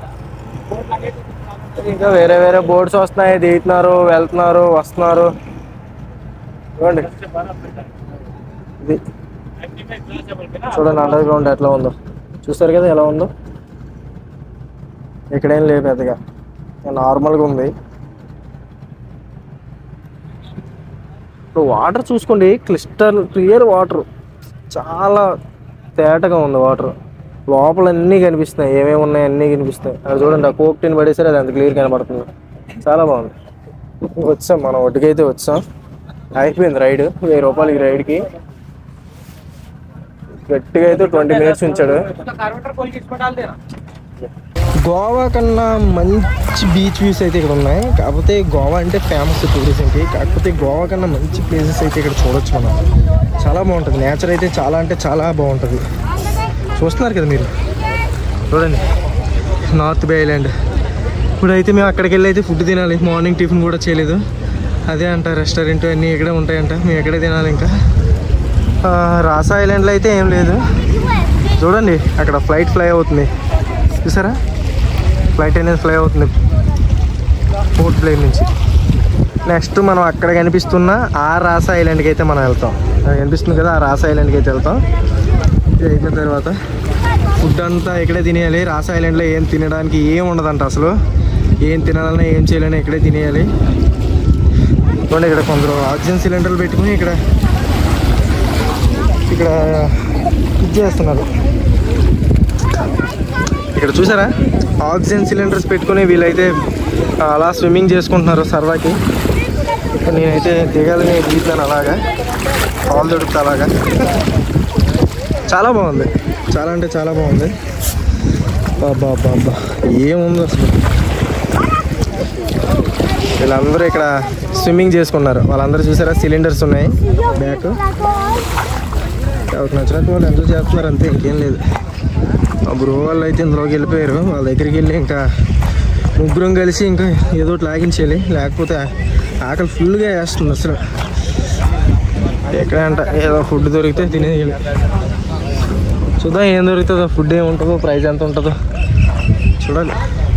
Speaker 1: ఇంకా వేరే వేరే బోర్డ్స్ వస్తున్నాయి, దిగుతున్నారు, వెళ్తున్నారు, వస్తున్నారు. చూడండి ఇది చూడండి అండర్ గ్రౌండ్ ఎట్లా ఉందో చూస్తారు కదా, ఎలా ఉందో. ఇక్కడేం లేదు పెద్దగా, నార్మల్గా ఉంది. ఇప్పుడు వాటర్ చూసుకోండి, క్లిస్టర్ క్లియర్ వాటర్, చాలా తేటగా ఉంది వాటర్. లోపల అన్నీ కనిపిస్తున్నాయి, ఏమేమి ఉన్నాయి అన్నీ కనిపిస్తాయి. అది చూడండి, ఆ కోక్ టిన్ పడేసరి అది అంత క్లియర్ కనబడుతుంది. చాలా బాగుంది. వచ్చాం మనం ఒడ్డుకైతే వచ్చాం. అయిపోయింది రైడ్. వెయ్యి రూపాయలకి రైడ్కి. గట్టిగా అయితే ట్వంటీ మినిట్స్ ఉంచాడు. గోవా కన్నా మంచి బీచ్ వ్యూస్ అయితే ఇక్కడ ఉన్నాయి. కాకపోతే గోవా అంటే ఫేమస్ టూరిజంకి, కాకపోతే గోవా కన్నా మంచి ప్లేసెస్ అయితే ఇక్కడ చూడొచ్చు మనం. చాలా బాగుంటుంది. నేచర్ అయితే చాలా అంటే చాలా బాగుంటుంది. చూస్తున్నారు కదా మీరు, చూడండి నార్త్ బే ఐలాండ్. ఇప్పుడైతే మేము అక్కడికి వెళ్ళి అయితే ఫుడ్ తినాలి. మార్నింగ్ టిఫిన్ కూడా చేయలేదు. అదే అంట రెస్టారెంట్ అన్నీ ఇక్కడే ఉంటాయంట. మేము ఎక్కడే తినాలి. ఇంకా రాసా ఐలాండ్లో అయితే ఏం లేదు. చూడండి అక్కడ ఫ్లైట్ ఫ్లై అవుతుంది, చూసారా? ఫ్లైట్ అనేది ఫ్లై అవుతుంది పోర్ట్ ప్లేన్ నుంచి. నెక్స్ట్ మనం అక్కడ కనిపిస్తున్న ఆ రాసా ఐలాండ్కి అయితే మనం వెళ్తాం. కనిపిస్తుంది కదా, ఆ రాసా ఐలాండ్కి అయితే వెళ్తాం. ఇది అయిపోయిన తర్వాత ఫుడ్ అంతా ఇక్కడే తినేయాలి. రాసా ఐలాండ్లో ఏం తినడానికి ఏం ఉండదంట. అసలు ఏం తినాలన్నా ఏం చేయాలన్నా ఇక్కడే తినేయాలి. చూడండి ఇక్కడ కొందరు ఆక్సిజన్ సిలిండర్లు పెట్టుకుని ఇక్కడ ఇక్కడ ఇది చేస్తున్నారు. ఇక్కడ చూసారా, ఆక్సిజన్ సిలిండర్స్ పెట్టుకుని వీళ్ళైతే అలా స్విమ్మింగ్ చేసుకుంటున్నారు సరదాకి. నేనైతే దిగాలని దిగుతాను అలాగా, కాలు దొరుకుతా అలాగా. చాలా బాగుంది, చాలా అంటే చాలా బాగుంది. బాబా బాబా ఏముంది అసలు. వీళ్ళందరూ ఇక్కడ స్విమ్మింగ్ చేసుకున్నారు. వాళ్ళందరూ చూసారా, సిలిండర్స్ ఉన్నాయి బ్యాక్. ఎవరికి నచ్చినట్టు వాళ్ళు ఎంజాయ్ చేస్తున్నారు అంతే, ఇంకేం లేదు. ఆ బ్రో వాళ్ళు అయితే ఇందులోకి వెళ్ళిపోయారు. వాళ్ళ దగ్గరికి వెళ్ళి ఇంకా ముగ్గురం కలిసి ఇంకా ఏదో ఒకటి లాగించేయాలి, లేకపోతే ఆకలి ఫుల్గా వేస్తుంది అసలు. ఎక్కడంట ఏదో ఫుడ్ దొరికితే తినేయాలి. చూద్దాం ఏం దొరుకుతుందో, ఫుడ్ ఏముంటుందో, ప్రైస్ ఎంత ఉంటుందో చూడాలి.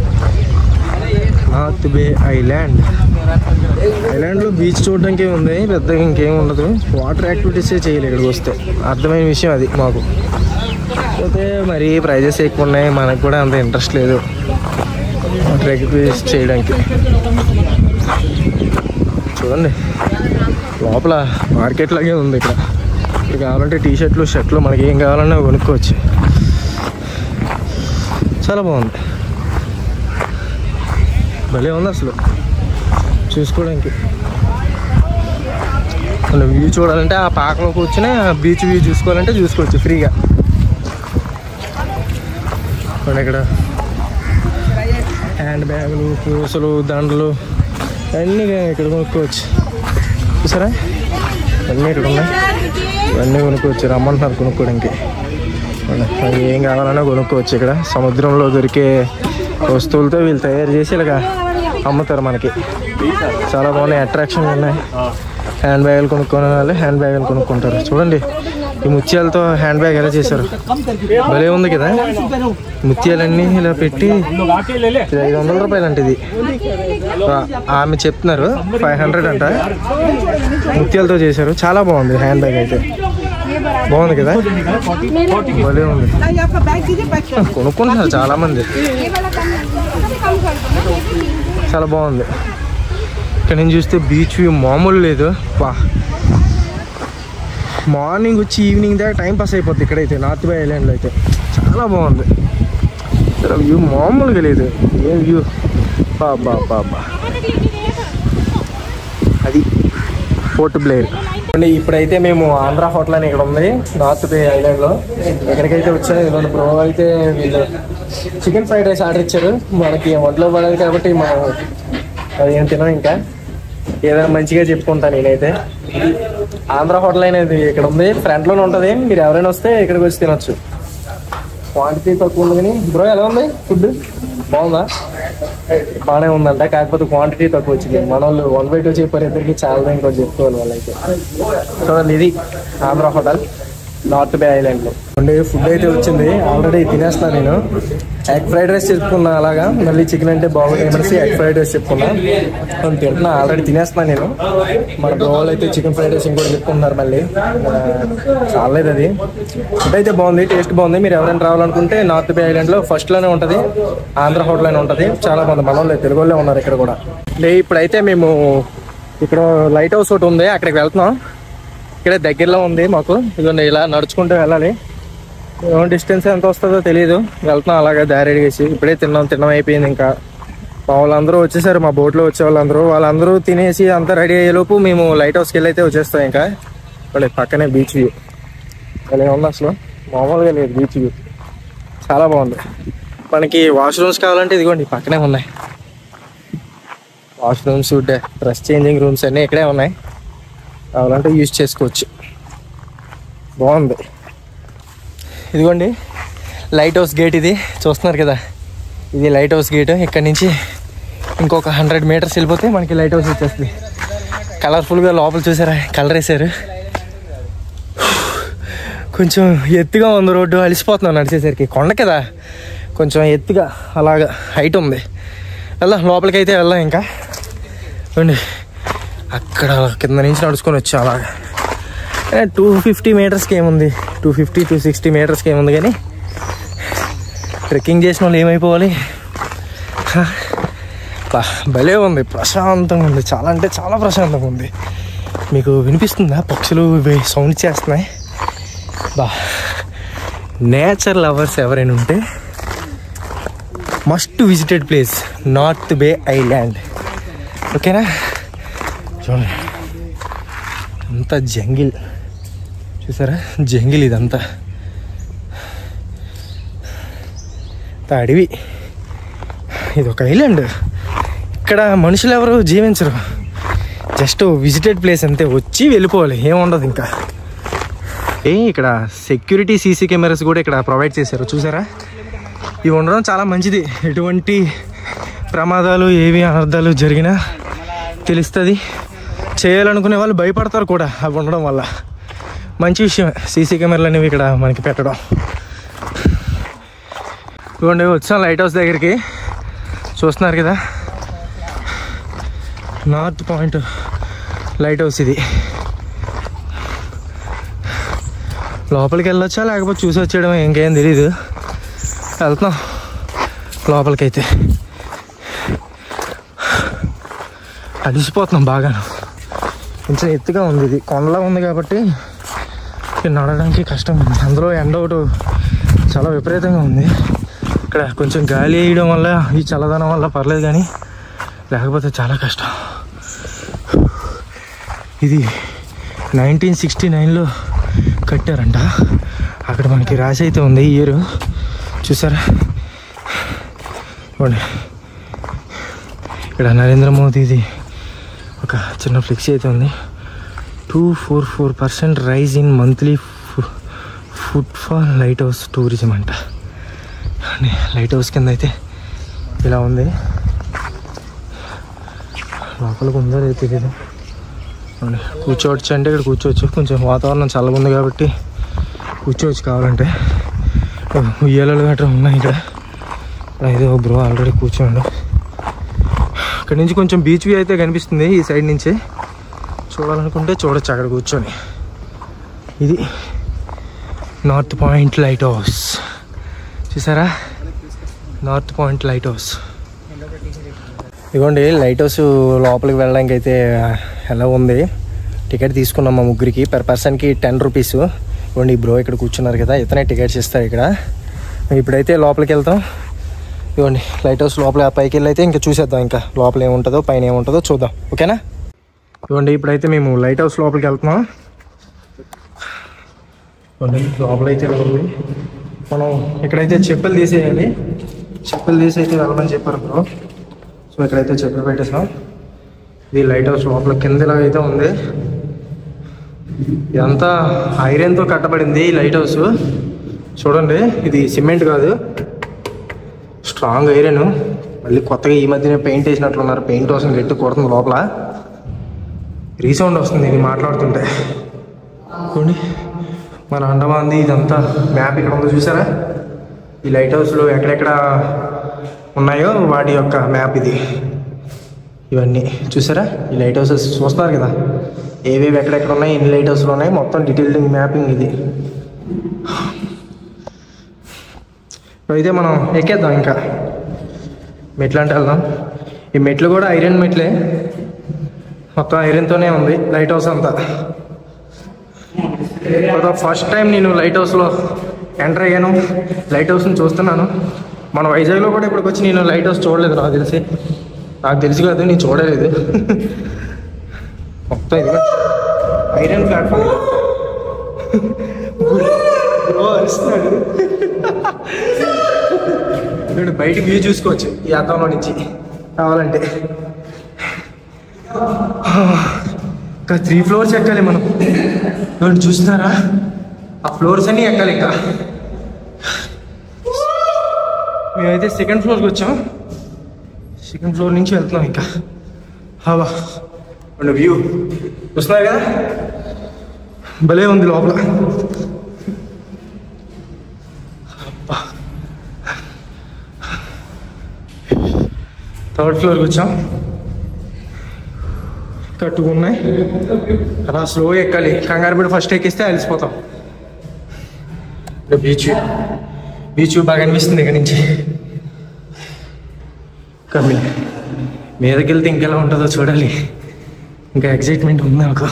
Speaker 1: North bay island. ఐలాండ్లో బీచ్ చూడడానికి ఉంది, పెద్దగా ఇంకేం ఉండదు. వాటర్ యాక్టివిటీసే చేయాలి ఇక్కడికి వస్తే, అర్థమైన విషయం అది మాకు. కాకపోతే మరి ప్రైజెస్ ఎక్కువ ఉన్నాయి, మనకు కూడా అంత ఇంట్రెస్ట్ లేదు వాటర్ యాక్టివిటీస్ చేయడానికి. చూడండి లోపల మార్కెట్ లాగే ఉంది. ఇక్కడ ఇక్కడ కావాలంటే టీ షర్ట్లు షర్ట్లు మనకి ఏం కావాలన్నా కొనుక్కోవచ్చు. చాలా బాగుంది, భలే ఉంది అసలు చూసుకోవడానికి. వ్యూ చూడాలంటే ఆ పాకలో కూర్చొని బీచ్ వ్యూ చూసుకోవాలంటే చూసుకోవచ్చు ఫ్రీగా. ఇక్కడ హ్యాండ్ బ్యాగులు, పూసలు, దండలు అన్నీ ఇక్కడ కొనుక్కోవచ్చు. చూసారా అన్నీ ఇక్కడ ఉన్నాయి, ఇవన్నీ కొనుక్కోవచ్చు. రమ్మంటున్నారు కొనుక్కోవడానికి. అవి ఏం కావాలన్నా కొనుక్కోవచ్చు. ఇక్కడ సముద్రంలో దొరికే వస్తువులతో వీళ్ళు తయారు చేసి ఇలాగా అమ్ముతారు మనకి. చాలా బాగున్నాయి, అట్రాక్షన్ ఉన్నాయి. హ్యాండ్ బ్యాగులు కొనుక్కునే వాళ్ళు హ్యాండ్ బ్యాగులు కొనుక్కుంటారు. చూడండి ఈ ముత్యాలతో హ్యాండ్ బ్యాగ్ ఎలా చేశారు, భలే ఉంది కదా. ముత్యాలన్నీ ఇలా పెట్టి ఐదు వందల రూపాయలు అంటే ఇది ఆమె చెప్తున్నారు, ఫైవ్ హండ్రెడ్ అంట. ముత్యాలతో చేశారు, చాలా బాగుంది. హ్యాండ్ బ్యాగ్ అయితే బాగుంది కదా, భలే ఉంది. కొనుక్కుంటున్నారు చాలా మంది, చాలా బాగుంది. ఇక్కడ నేను చూస్తే బీచ్ వ్యూ మామూలు లేదు. వా మార్నింగ్ వచ్చి ఈవినింగ్ దాకా టైం పాస్ అయిపోద్ది ఇక్కడైతే. నార్త్ బే ఐలాండ్లో అయితే చాలా బాగుంది. వ్యూ మామూలుగా లేదు. ఏం వ్యూ, బాబా బాబా. అది పోర్ట్ బ్లేర్. ఇప్పుడైతే మేము ఆంధ్ర హోటల్ అని ఇక్కడ ఉంది నార్త్ బే ఐలాండ్లో. ఎక్కడికైతే వచ్చాయి రెండు ప్రో అయితే వీళ్ళు చికెన్ ఫ్రైడ్ రైస్ ఆర్డర్ ఇచ్చారు. మనకి ఒంట్లో పడాలి కాబట్టి మనం అది ఏం తినాం. ఇంకా ఏదైనా మంచిగా చెప్పుకుంటాను నేనైతే. ఆంధ్ర హోటల్ అనేది ఇక్కడ ఉంది, ఫ్రంట్లోనే ఉంటుంది. మీరు ఎవరైనా వస్తే ఇక్కడికి వచ్చి తినొచ్చు. క్వాంటిటీ తక్కువ ఉంది కానీ. బ్రో ఎలా ఉంది ఫుడ్, బాగుందా? బాగానే ఉందంట, కాకపోతే క్వాంటిటీ తక్కువ వచ్చింది. మన వాళ్ళు వన్ బై టూ చెప్పారు, ఇద్దరికి చాలా ఇంకోటి చెప్పుకోవాలి వాళ్ళైతే. చూడండి ఇది ఆంధ్ర హోటల్ నార్త్ బే ఐలాండ్లో. అంటే ఫుడ్ అయితే వచ్చింది, ఆల్రెడీ తినేస్తాను నేను. ఎగ్ ఫ్రైడ్ రైస్ చెప్పుకున్నా, అలాగా మళ్ళీ చికెన్ అంటే బాగుంటుంది అనేసి ఎగ్ ఫ్రైడ్ రైస్ చెప్పుకున్నా. నేను తింటున్నా, ఆల్రెడీ తినేస్తున్నాను నేను. మన బ్రోలు అయితే చికెన్ ఫ్రైడ్ రైస్ ఇంకోటి చెప్పుకుంటున్నారు మళ్ళీ. చాలేదు అది. ఫుడ్ అయితే బాగుంది, టేస్ట్ బాగుంది. మీరు ఎవరైనా రావాలనుకుంటే నార్త్ బే ఐలాండ్లో ఫస్ట్లోనే ఉంటుంది, ఆంధ్ర హోటల్ అని ఉంటుంది. చాలా బాగుంది. మన వాళ్ళు తెలుగు వాళ్ళే ఉన్నారు ఇక్కడ కూడా. ఇప్పుడైతే మేము ఇక్కడ లైట్ హౌస్ ఒకటి ఉంది, అక్కడికి వెళ్తున్నాం. ఇక్కడే దగ్గరలో ఉంది మాకు. ఇదిగోండి ఇలా నడుచుకుంటూ వెళ్ళాలి. డిస్టెన్స్ ఎంత వస్తుందో తెలియదు. వెళ్తున్నాం అలాగే దారి అడిగేసి. ఇప్పుడే తిన్నాం, తిన్నాం అయిపోయింది. ఇంకా మా వాళ్ళందరూ వచ్చేసారు, మా బోట్లో వచ్చే వాళ్ళందరూ. వాళ్ళందరూ తినేసి అంతా రెడీ అయ్యేలోపు మేము లైట్ హౌస్కి వెళ్ళి అయితే వచ్చేస్తాం. ఇంకా ఇక్కడ పక్కనే బీచ్ వ్యూ అలా ఉంది. అసలు మామూలుగా లేదు బీచ్ వ్యూ, చాలా బాగుంది. మనకి వాష్రూమ్స్ కావాలంటే ఇదిగోండి పక్కనే ఉన్నాయి. వాష్రూమ్స్, డ్రెస్ చేంజింగ్ రూమ్స్ అన్నీ ఇక్కడే ఉన్నాయి. కావాలంటే యూజ్ చేసుకోవచ్చు. బాగుంది. ఇదిగోండి లైట్ హౌస్ గేట్. ఇది చూస్తున్నారు కదా, ఇది లైట్ హౌస్ గేట్. ఇక్కడ నుంచి ఇంకొక హండ్రెడ్ మీటర్స్ వెళ్ళిపోతే మనకి లైట్ హౌస్ వచ్చేస్తుంది. కలర్ఫుల్గా లోపల చూసారా, కలర్ వేసారు. కొంచెం ఎత్తుగా ఉంది రోడ్డు, అలిసిపోతున్నాం నడిచేసరికి. కొండ కదా, కొంచెం ఎత్తుగా అలాగా హైట్ ఉంది. వెళ్దాం లోపలికి అయితే వెళ్దాం. ఇంకా చూడండి అక్కడ కింద నుంచి నడుచుకొని వచ్చాం. అలాగా టూ ఫిఫ్టీ మీటర్స్కి ఏముంది, టూ ఫిఫ్టీ టూ సిక్స్టీ మీటర్స్కి ఏముంది. కానీ ట్రెక్కింగ్ చేసిన వాళ్ళు ఏమైపోవాలి. భలే ఉంది, ప్రశాంతంగా ఉంది. చాలా అంటే చాలా ప్రశాంతంగా ఉంది. మీకు వినిపిస్తుందా? పక్షులు సౌండ్ చేస్తున్నాయి. బా, నేచర్ లవర్స్ ఎవరైనా ఉంటే must visited place north bay island. ఓకేనా? చూడండి అంతా జంగిల్, చూసారా జంగిల్ ఇదంతా. అడవి, ఇది ఒక ఐలాండ్. ఇక్కడ మనుషులు ఎవరు జీవించరు, జస్ట్ విజిటెడ్ ప్లేస్ అంతే. వచ్చి వెళ్ళిపోవాలి, ఏముండదు ఇంకా. ఏ ఇక్కడ సెక్యూరిటీ సీసీ కెమెరాస్ కూడా ఇక్కడ ప్రొవైడ్ చేశారు, చూసారా. ఇవి ఉండడం చాలా మంచిది. ఎటువంటి ప్రమాదాలు ఏవి అనర్థాలు జరిగినా తెలుస్తుంది. చేయాలనుకునే వాళ్ళు భయపడతారు కూడా అవి ఉండడం వల్ల. మంచి విషయం సీసీ కెమెరాలు అనేవి ఇక్కడ మనకి పెట్టడం. ఇవ్వండి వచ్చాం లైట్ హౌస్ దగ్గరికి. చూస్తున్నారు కదా, నార్త్ పాయింట్ లైట్ హౌస్ ఇది. లోపలికి వెళ్ళొచ్చా లేకపోతే చూసి వచ్చేయడం ఇంకేం తెలీదు. వెళ్తున్నాం లోపలికైతే. అడిసిపోతున్నాం బాగాను. కొంచెం ఎత్తుగా ఉంది, ఇది కొండలా ఉంది కాబట్టి నడవడానికి కష్టం ఉంది. అందులో ఎండ ఒకటి చాలా విపరీతంగా ఉంది. ఇక్కడ కొంచెం గాలి వేయడం వల్ల, ఈ చల్లదనం వల్ల పర్లేదు, కానీ లేకపోతే చాలా కష్టం. ఇది నైన్టీన్ సిక్స్టీ నైన్లో కట్టారంట. అక్కడ మనకి రాసి అయితే ఉంది ఇయర్, చూసారా. ఇక్కడ నరేంద్ర మోదీది ఒక చిన్న ఫ్లెక్సీ అయితే ఉంది. Two four four percent rise in monthly footfall lighthouse tourism అంట. లైట్ హౌస్ కింద అయితే ఇలా ఉంది. లోపలికి ఉందో లేదు తెలియదు. కూర్చోవచ్చు అంటే ఇక్కడ కూర్చోవచ్చు. కొంచెం వాతావరణం చల్లగా ఉంది కాబట్టి కూర్చోవచ్చు కావాలంటే. ఉయ్యాలలు గట్రా ఉన్నాయి ఇక్కడ. ఇదే బ్రో ఆల్రెడీ కూర్చోండు. ఇక్కడ నుంచి కొంచెం బీచ్ వ్యూ అయితే కనిపిస్తుంది. ఈ సైడ్ నుంచి చూడాలనుకుంటే చూడొచ్చు అక్కడ కూర్చొని. ఇది నార్త్ పాయింట్ లైట్ హౌస్, చూసారా. North point lighthouse. ఇదిగోండి లైట్ హౌస్ లోపలికి వెళ్ళడానికి అయితే ఎలా ఉంది. టికెట్ తీసుకున్నాం మా ముగ్గురికి, పర్ పర్సన్కి టెన్ రూపీస్. ఇవ్వండి బ్రో ఇక్కడ కూర్చున్నారు కదా, ఇతనే టికెట్స్ ఇస్తారు ఇక్కడ. ఇప్పుడైతే లోపలికి వెళ్తాం. ఇవ్వండి లైట్ హౌస్ లోపల పైకి వెళ్ళి అయితే ఇంకా చూసేద్దాం, ఇంకా లోపల ఏముంటుందో పైన ఏముంటుందో చూద్దాం. ఓకేనా? ఇవ్వండి ఇప్పుడైతే మేము లైట్ హౌస్ లోపలికి వెళ్తున్నాం. ఇవ్వండి లోపల అయితే ఉంది. మనం ఇక్కడైతే చెప్పులు తీసేయాలి. చెప్పులు తీసి అయితే వెళ్ళమని చెప్పారు బ్రో. సో ఇక్కడైతే చెప్పులు పెట్టేసాం. ఇది లైట్ హౌస్ లోపల కిందలా అయితే ఉంది. ఇదంతా ఐరన్తో కట్టబడింది ఈ లైట్ హౌస్. చూడండి ఇది సిమెంట్ కాదు, స్ట్రాంగ్ ఐరన్. మళ్ళీ కొత్తగా ఈ మధ్యనే పెయింట్ వేసినట్లున్నారు. పెయింట్ కోసం గట్టి కొడుతుంది లోపల, రీసౌండ్ వస్తుంది ఇది మాట్లాడుతుంటే. చూడండి మన అండమాన్ది ఇదంతా మ్యాప్ ఇక్కడ ఉందో చూసారా. ఈ లైట్ హౌస్లో ఎక్కడెక్కడ ఉన్నాయో వాటి యొక్క మ్యాప్ ఇది. ఇవన్నీ చూసారా, ఈ లైట్ హౌసెస్ చూస్తున్నారు కదా, ఏవేవి ఎక్కడెక్కడ ఉన్నాయి, ఎన్ని లైట్ హౌస్లు ఉన్నాయి, మొత్తం డీటెయిల్డ్ మ్యాపింగ్ ఇది. అయితే మనం ఎక్కేద్దాం, ఇంకా మెట్లు అంటే వెళ్దాం. ఈ మెట్లు కూడా ఐరన్ మెట్లే. మొత్తం ఐరన్తోనే ఉంది లైట్ హౌస్ అంతా. ఫస్ట్ టైం నేను లైట్ హౌస్లో ఎంటర్ అయ్యాను, లైట్ హౌస్ని చూస్తున్నాను. మన వైజాగ్లో కూడా ఇప్పటికి వచ్చి నేను లైట్ హౌస్ చూడలేదు, నాకు తెలిసి నాకు తెలిసి కాదు నేను చూడలేదు. మొత్తం ఇది ఐరన్ ప్లాట్ఫామ్. అరుస్తున్నాడు. ఇక్కడ బయటికి వ్యూ చూసుకోవచ్చు ఈ అద్దంలో నుంచి కావాలంటే. ఇంకా త్రీ ఫ్లోర్స్ ఎక్కాలి మనం. ఎవరు చూస్తున్నారా? ఆ ఫ్లోర్స్ అన్నీ ఎక్కాలి. ఇంకా మేమైతే సెకండ్ ఫ్లోర్కి వచ్చాం. సెకండ్ ఫ్లోర్ నుంచి వెళ్తున్నాం. ఇంకా హవా వ్యూ చూస్తున్నారు కదా, భలే ఉంది లోపల. థర్డ్ ఫ్లోర్కి వచ్చాం. కట్టుకున్నాయి అలా స్లో ఎక్కాలి, కంగారు పడి ఫస్ట్ ఎక్కిస్తే అలసిపోతాం. బీచ్ బీచ్ బాగా అనిపిస్తుంది ఇక్కడ నుంచి. కమ్మి మీదకి వెళ్తే ఇంకెలా ఉంటుందో చూడాలి. ఇంకా ఎక్సైట్మెంట్ ఉంది నాకు.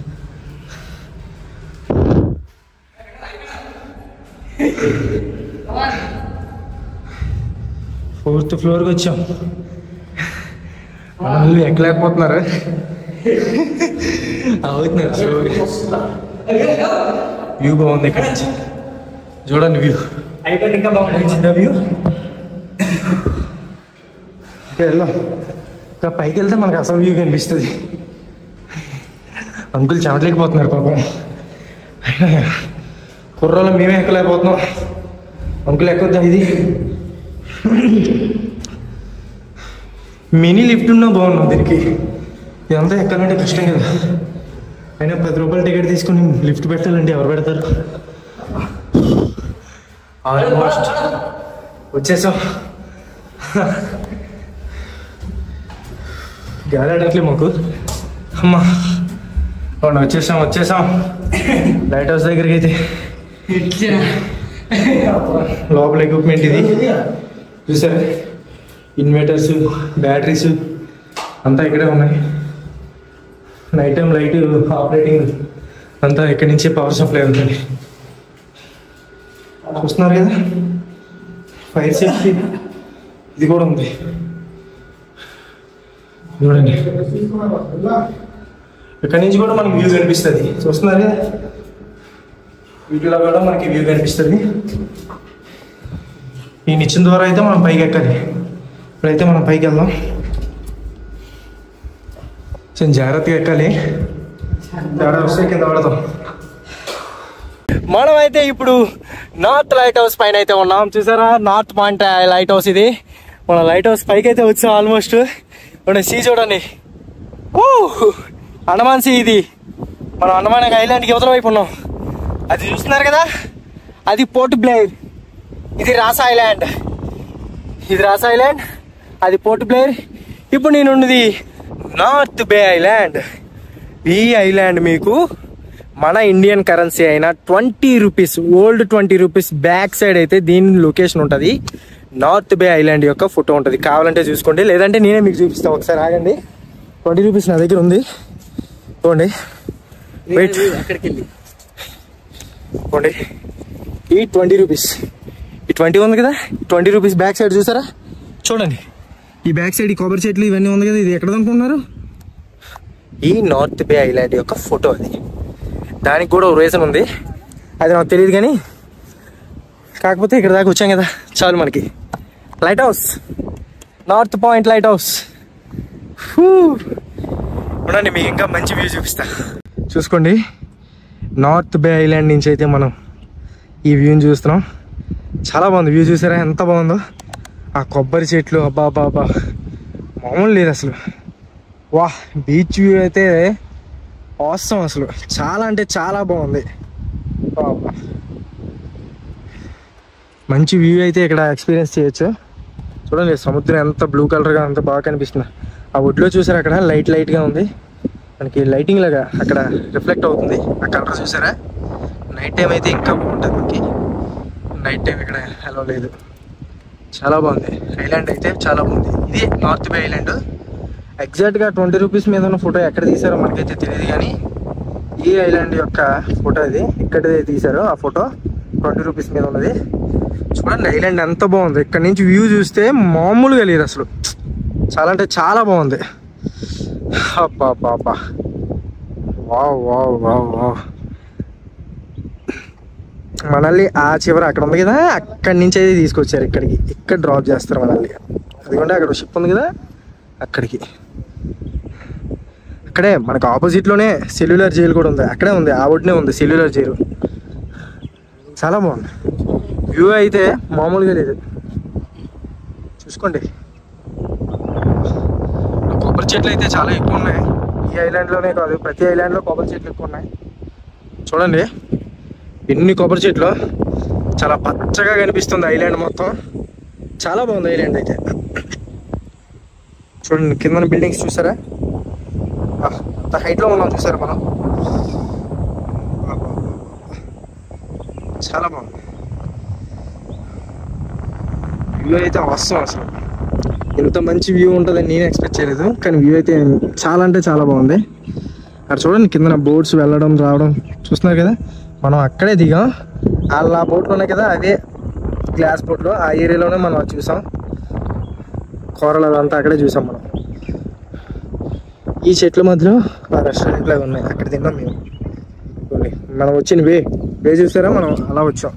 Speaker 1: ఫోర్త్ ఫ్లోర్కి వచ్చాం. వాళ్ళు ఎక్కలేకపోతున్నారు, అవుతున్నారు స్లోగా. వ్యూ బాగుంది ఇక్కడ నుంచి, చూడండి వ్యూ. ఇంకా బాగుంది వ్యూ. ఇంకా వెళ్దాం. ఇంకా పైకి వెళ్తే మనకు అసలు వ్యూ కనిపిస్తుంది. అంకుల్ చెమటలేకపోతున్నారు పాపం. కుర్రోళ్ళు మేమే ఎక్కలేకపోతున్నాం, అంకుల్ ఎక్కొద్దా. ఇది మినీ లిఫ్ట్ ఉన్నా బాగున్నాం దీనికి. ఇదంతా ఎక్కాలంటే కష్టం కదా. అయినా పది రూపాయలు టికెట్ తీసుకుని లిఫ్ట్ పెట్టాలంటే ఎవరు పెడతారు? ఆల్మోస్ట్ వచ్చేసాం. గాలి ఆడట్లే మాకు. అమ్మా వచ్చేసాం వచ్చేసాం లైట్ హౌస్ దగ్గరికి. అయితే లోపల ఎక్విప్మెంట్ ఇది చూసారా, ఇన్వర్టర్స్, బ్యాటరీస్ అంతా ఇక్కడే ఉన్నాయి. నైట్ టైం లైట్ ఆపరేటింగ్ అంతా ఇక్కడి నుంచే పవర్ సప్లై అవుతుంది. చూస్తున్నారు కదా, ఫైర్ సేఫ్టీ ఇది కూడా ఉంది చూడండి. ఇక్కడి నుంచి కూడా మనకి వ్యూ కనిపిస్తుంది. చూస్తున్నారు కదా, వీటిలో కూడా మనకి వ్యూ కనిపిస్తుంది. ఈ నిచ్చిన ద్వారా అయితే మనం పైకి ఎక్కాలి. ఇప్పుడైతే మనం పైకి వెళ్దాం. కొంచెం జాగ్రత్తగా ఎక్కాలి, తేడా వస్తే కింద పడతాం. మనం అయితే ఇప్పుడు నార్త్ లైట్ హౌస్ పైన అయితే ఉన్నాం. చూసారా, నార్త్ పాయింట్ లైట్ హౌస్ ఇది. మన లైట్ హౌస్ పైకి అయితే వచ్చాం ఆల్మోస్ట్. మన సీ చూడండి, ఓ అండమాన్ సీ ఇది. మనం అండమాన్ ఐలాండ్కి యువతల వైపు ఉన్నాం. అది చూస్తున్నారు కదా, అది పోర్ట్ బ్లెయిర్, ఇది రాసా ఐలాండ్. ఇది రాసా ఐలాండ్, అది పోర్ట్ బ్లెయిర్. ఇప్పుడు నేను ఉన్నది నార్త్ బే ఐలాండ్. ఈ ఐలాండ్ మీకు మన ఇండియన్ కరెన్సీ అయిన twenty rupees, old twenty rupees back side అయితే దీని లొకేషన్ ఉంటుంది. నార్త్ బే ఐలాండ్ యొక్క ఫోటో ఉంటుంది, కావాలంటే చూసుకోండి, లేదంటే నేనే మీకు చూపిస్తాను. ఒకసారి ఆగండి. ట్వంటీ రూపీస్ నా దగ్గర ఉంది, చూడండి. వెయిట్, అక్కడికి వెళ్ళి చూడండి. ఈ ట్వంటీ రూపీస్, ఈ ట్వంటీ ఉంది కదా, ట్వంటీ రూపీస్ బ్యాక్ సైడ్ చూసారా, చూడండి. ఈ బ్యాక్ సైడ్ ఈ కొబ్బరి చెట్లు ఇవన్నీ ఉంది కదా, ఇది ఎక్కడ అనుకుంటున్నారు? ఈ నార్త్ బే ఐలాండ్ యొక్క ఫోటో అది. దానికి కూడా ఒక రీజన్ ఉంది, అది నాకు తెలియదు కానీ, కాకపోతే ఇక్కడ దాకా వచ్చాం కదా చాలు మనకి. Lighthouse, north point lighthouse. చూడండి, మీకు ఇంకా మంచి వ్యూ చూపిస్తా, చూసుకోండి. నార్త్ బే ఐలాండ్ నుంచి అయితే మనం ఈ వ్యూని చూస్తున్నాం. చాలా బాగుంది వ్యూ, చూసారా ఎంత బాగుందో. ఆ కొబ్బరి చెట్లు అబ్బా అబ్బా అబ్బా మామూలు లేదు అసలు. వా, బీచ్ వ్యూ అయితే అవసరం అసలు, చాలా అంటే చాలా బాగుంది. మంచి వ్యూ అయితే ఇక్కడ ఎక్స్పీరియన్స్ చేయొచ్చు. చూడండి, సముద్రం ఎంత బ్లూ కలర్గా అంత బాగా కనిపిస్తుంది. ఆ ఒడ్లో చూసారా, అక్కడ లైట్ లైట్గా ఉంది మనకి, లైటింగ్ లాగా అక్కడ రిఫ్లెక్ట్ అవుతుంది ఆ కలర్. చూసారా, నైట్ టైం అయితే ఇంకా బాగుంటుంది మనకి. నైట్ టైం ఇక్కడ అలౌ లేదు. చాలా బాగుంది ఐలాండ్ అయితే, చాలా బాగుంది. ఇది నార్త్ బే ఐలాండ్. ఎగ్జాక్ట్గా ట్వంటీ రూపీస్ మీద ఉన్న ఫోటో ఎక్కడ తీసారో మనకైతే తెలియదు, కానీ ఈ ఐలాండ్ యొక్క ఫోటో ఇది ఇక్కడ తీశారు. ఆ ఫోటో ట్వంటీ రూపీస్ మీద ఉన్నది. చూడండి ఐలాండ్ ఎంత బాగుంది. ఇక్కడ నుంచి వ్యూ చూస్తే మామూలుగా లేదు అసలు, చాలా అంటే చాలా బాగుంది. అబ్బా అబ్బా వావ్ వావ్ వావ్ వావ్. మనల్ని ఆ చివర అక్కడ ఉంది కదా, అక్కడి నుంచి అయితే తీసుకొచ్చారు ఇక్కడికి. ఇక్కడ డ్రాప్ చేస్తారు మనల్ని. అదిగోండి అక్కడ షిప్ ఉంది కదా, అక్కడికి. అక్కడే మనకు ఆపోజిట్లోనే సెల్యులర్ జైలు కూడా ఉంది. అక్కడే ఉంది, ఆ ఒడ్డునే ఉంది సెల్యులర్ జైలు. చాలా బాగుంది వ్యూ అయితే మామూలుగా లేదు. చూసుకోండి కొబ్బరి చెట్లు అయితే చాలా ఎక్కువ ఉన్నాయి. ఈ ఐలాండ్లోనే కాదు, ప్రతి ఐలాండ్లో కొబ్బరి చెట్లు ఎక్కువ ఉన్నాయి. చూడండి ఎన్ని కొబ్బరి చెట్లు, చాలా పచ్చగా కనిపిస్తుంది ఐలాండ్ మొత్తం. చాలా బాగుంది ఐలాండ్ అయితే. చూడండి కింద బిల్డింగ్స్ చూసారా, అంత హైట్లో ఉన్నాం చూసారా మనం. చాలా బాగుంది వ్యూ అయితే అవసరం. అసలు ఇంత మంచి వ్యూ ఉంటుందని నేను ఎక్స్పెక్ట్ చేయలేదు, కానీ వ్యూ అయితే చాలా అంటే చాలా బాగుంది. అక్కడ చూడండి కింద బోట్స్ వెళ్ళడం రావడం చూస్తున్నారు కదా. మనం అక్కడే దిగాం, వాళ్ళ ఆ బోట్లు ఉన్నాయి కదా, అదే గ్లాస్ బోట్లో ఆ ఏరియాలోనే మనం చూసాం. కూరలు అదంతా అక్కడే చూసాం మనం. ఈ చెట్ల మధ్యలో ఆ రెస్టారెంట్ లాగా ఉన్నాయి, అక్కడ తిన్నాం మేము. మనం వచ్చిన వే వే చూసారా, మనం అలా వచ్చాం.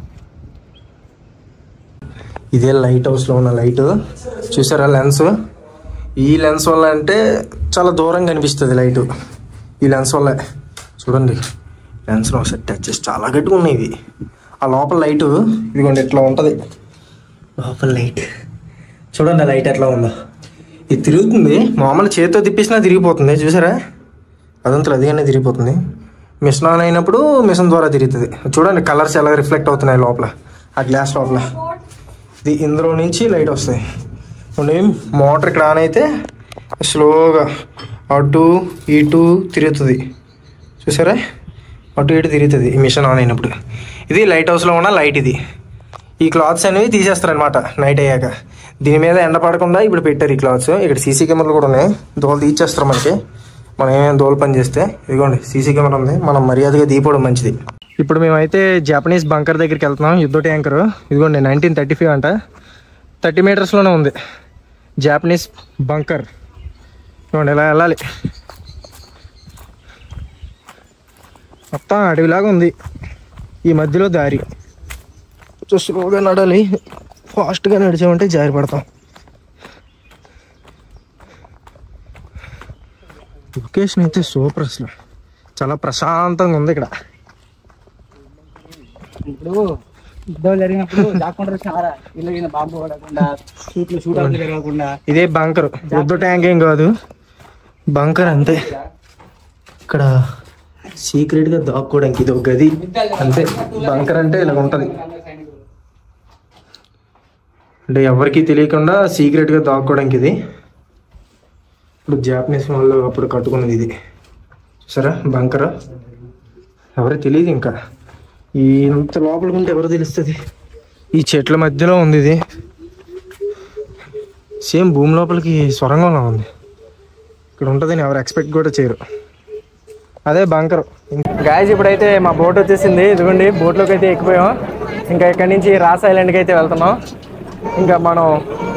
Speaker 1: ఇదే లైట్ హౌస్లో ఉన్న లైట్ చూసారా, లెన్స్. ఈ లెన్స్ వల్ల అంటే చాలా దూరంగా కనిపిస్తుంది లైట్. ఈ లెన్స్ వల్ల చూడండి, లెన్స్లో ఒకసారి టచ్ చేసి చాలా గట్టిగా ఉన్నాయి ఇవి. ఆ లోపల లైటు ఇదిగోండి ఇట్లా ఉంటుంది. లోపల లైట్ చూడండి, ఆ లైట్ ఎట్లా ఉందో. ఇది తిరుగుతుంది, మామూలు చేతితో తిప్పేసినా తిరిగిపోతుంది చూసారా. అదంతా అదిగానే తిరిగిపోతుంది. మిషన్ ఆన్ అయినప్పుడు మిషన్ ద్వారా తిరుగుతుంది. చూడండి కలర్స్ ఎలా రిఫ్లెక్ట్ అవుతున్నాయి లోపల, ఆ గ్లాస్ లోపల. ఇది ఇందులో నుంచి లైట్ వస్తాయి. మోటార్ ఇక్కడ ఆన్ అయితే స్లోగా అటు ఇటు తిరుగుతుంది చూసారా, అటు ఇటు తిరుగుతుంది ఈ మిషన్ ఆన్ అయినప్పుడు. ఇది లైట్ హౌస్లో ఉన్న లైట్. ఇది ఈ క్లాత్స్ అనేవి తీసేస్తారనమాట నైట్ అయ్యాక. దీని మీద ఎండ పడకుండా ఇప్పుడు పెట్టారు ఈ క్లాత్స్. ఇక్కడ సీసీ కెమెరాలు కూడా ఉన్నాయి, దోలు తీసేస్తారు మనకి మనం ఏమేమి దోలు పని చేస్తే. ఇదిగోండి సీసీ కెమెరా ఉంది, మనం మర్యాదగా దీపోవడం మంచిది. ఇప్పుడు మేమైతే జపనీస్ బంకర్ దగ్గరికి వెళ్తున్నాం, యుద్ధ ట్యాంకర్. ఇదిగోండి నైన్టీన్ థర్టీ ఫైవ్ అంట, థర్టీ మీటర్స్లోనే ఉంది జాపనీస్ బంకర్. ఇదిగోండి ఇలా వెళ్ళాలి, మొత్తం అడవిలాగా ఉంది. ఈ మధ్యలో దారి, కొంచెం స్లోగా నడాలి, ఫాస్ట్గా నడిచామంటే జారి పడతాం. లొకేషన్ అయితే సూపర్, అసలు చాలా ప్రశాంతంగా ఉంది ఇక్కడ.
Speaker 2: ఇప్పుడు యుద్ధాలు జరిగినప్పుడు దాక్కుంటారు, ఇల్లు బాంబు పడకుండా, షూట్లు షూట్ జరగకుండా.
Speaker 1: ఇదే బంకర్, యుద్ధ ట్యాంక్ ఏం కాదు, బంకర్ అంతే. ఇక్కడ సీక్రెట్ గా దాక్కోవడానికి ఇది ఒక గది అంతే. బంకర్ అంటే ఇలా ఉంటది, అంటే ఎవరికి తెలియకుండా సీక్రెట్ గా దాక్కోవడానికి. ఇది ఇప్పుడు జాపనీస్ వాళ్ళు అప్పుడు కట్టుకున్నది ఇది చూసారా బంకర్. ఎవరికి తెలియదు ఇంకా, ఈ ఇంత లోపలికి ఉంటే ఎవరు తెలుస్తుంది. ఈ చెట్ల మధ్యలో ఉంది ఇది, సేమ్ భూమి లోపలికి సొరంగంలా ఉంది. ఇక్కడ ఉంటుందని ఎవరు ఎక్స్పెక్ట్ కూడా చేయరు. అదే బంకర్. గాయస్ ఇప్పుడైతే మా బోట్ వచ్చేసింది, ఇదిగోండి బోట్లోకి అయితే ఎక్కిపోయాం. ఇంకా ఇక్కడి నుంచి రాస్ ఐలాండ్కి అయితే వెళ్తున్నాం. ఇంకా మనం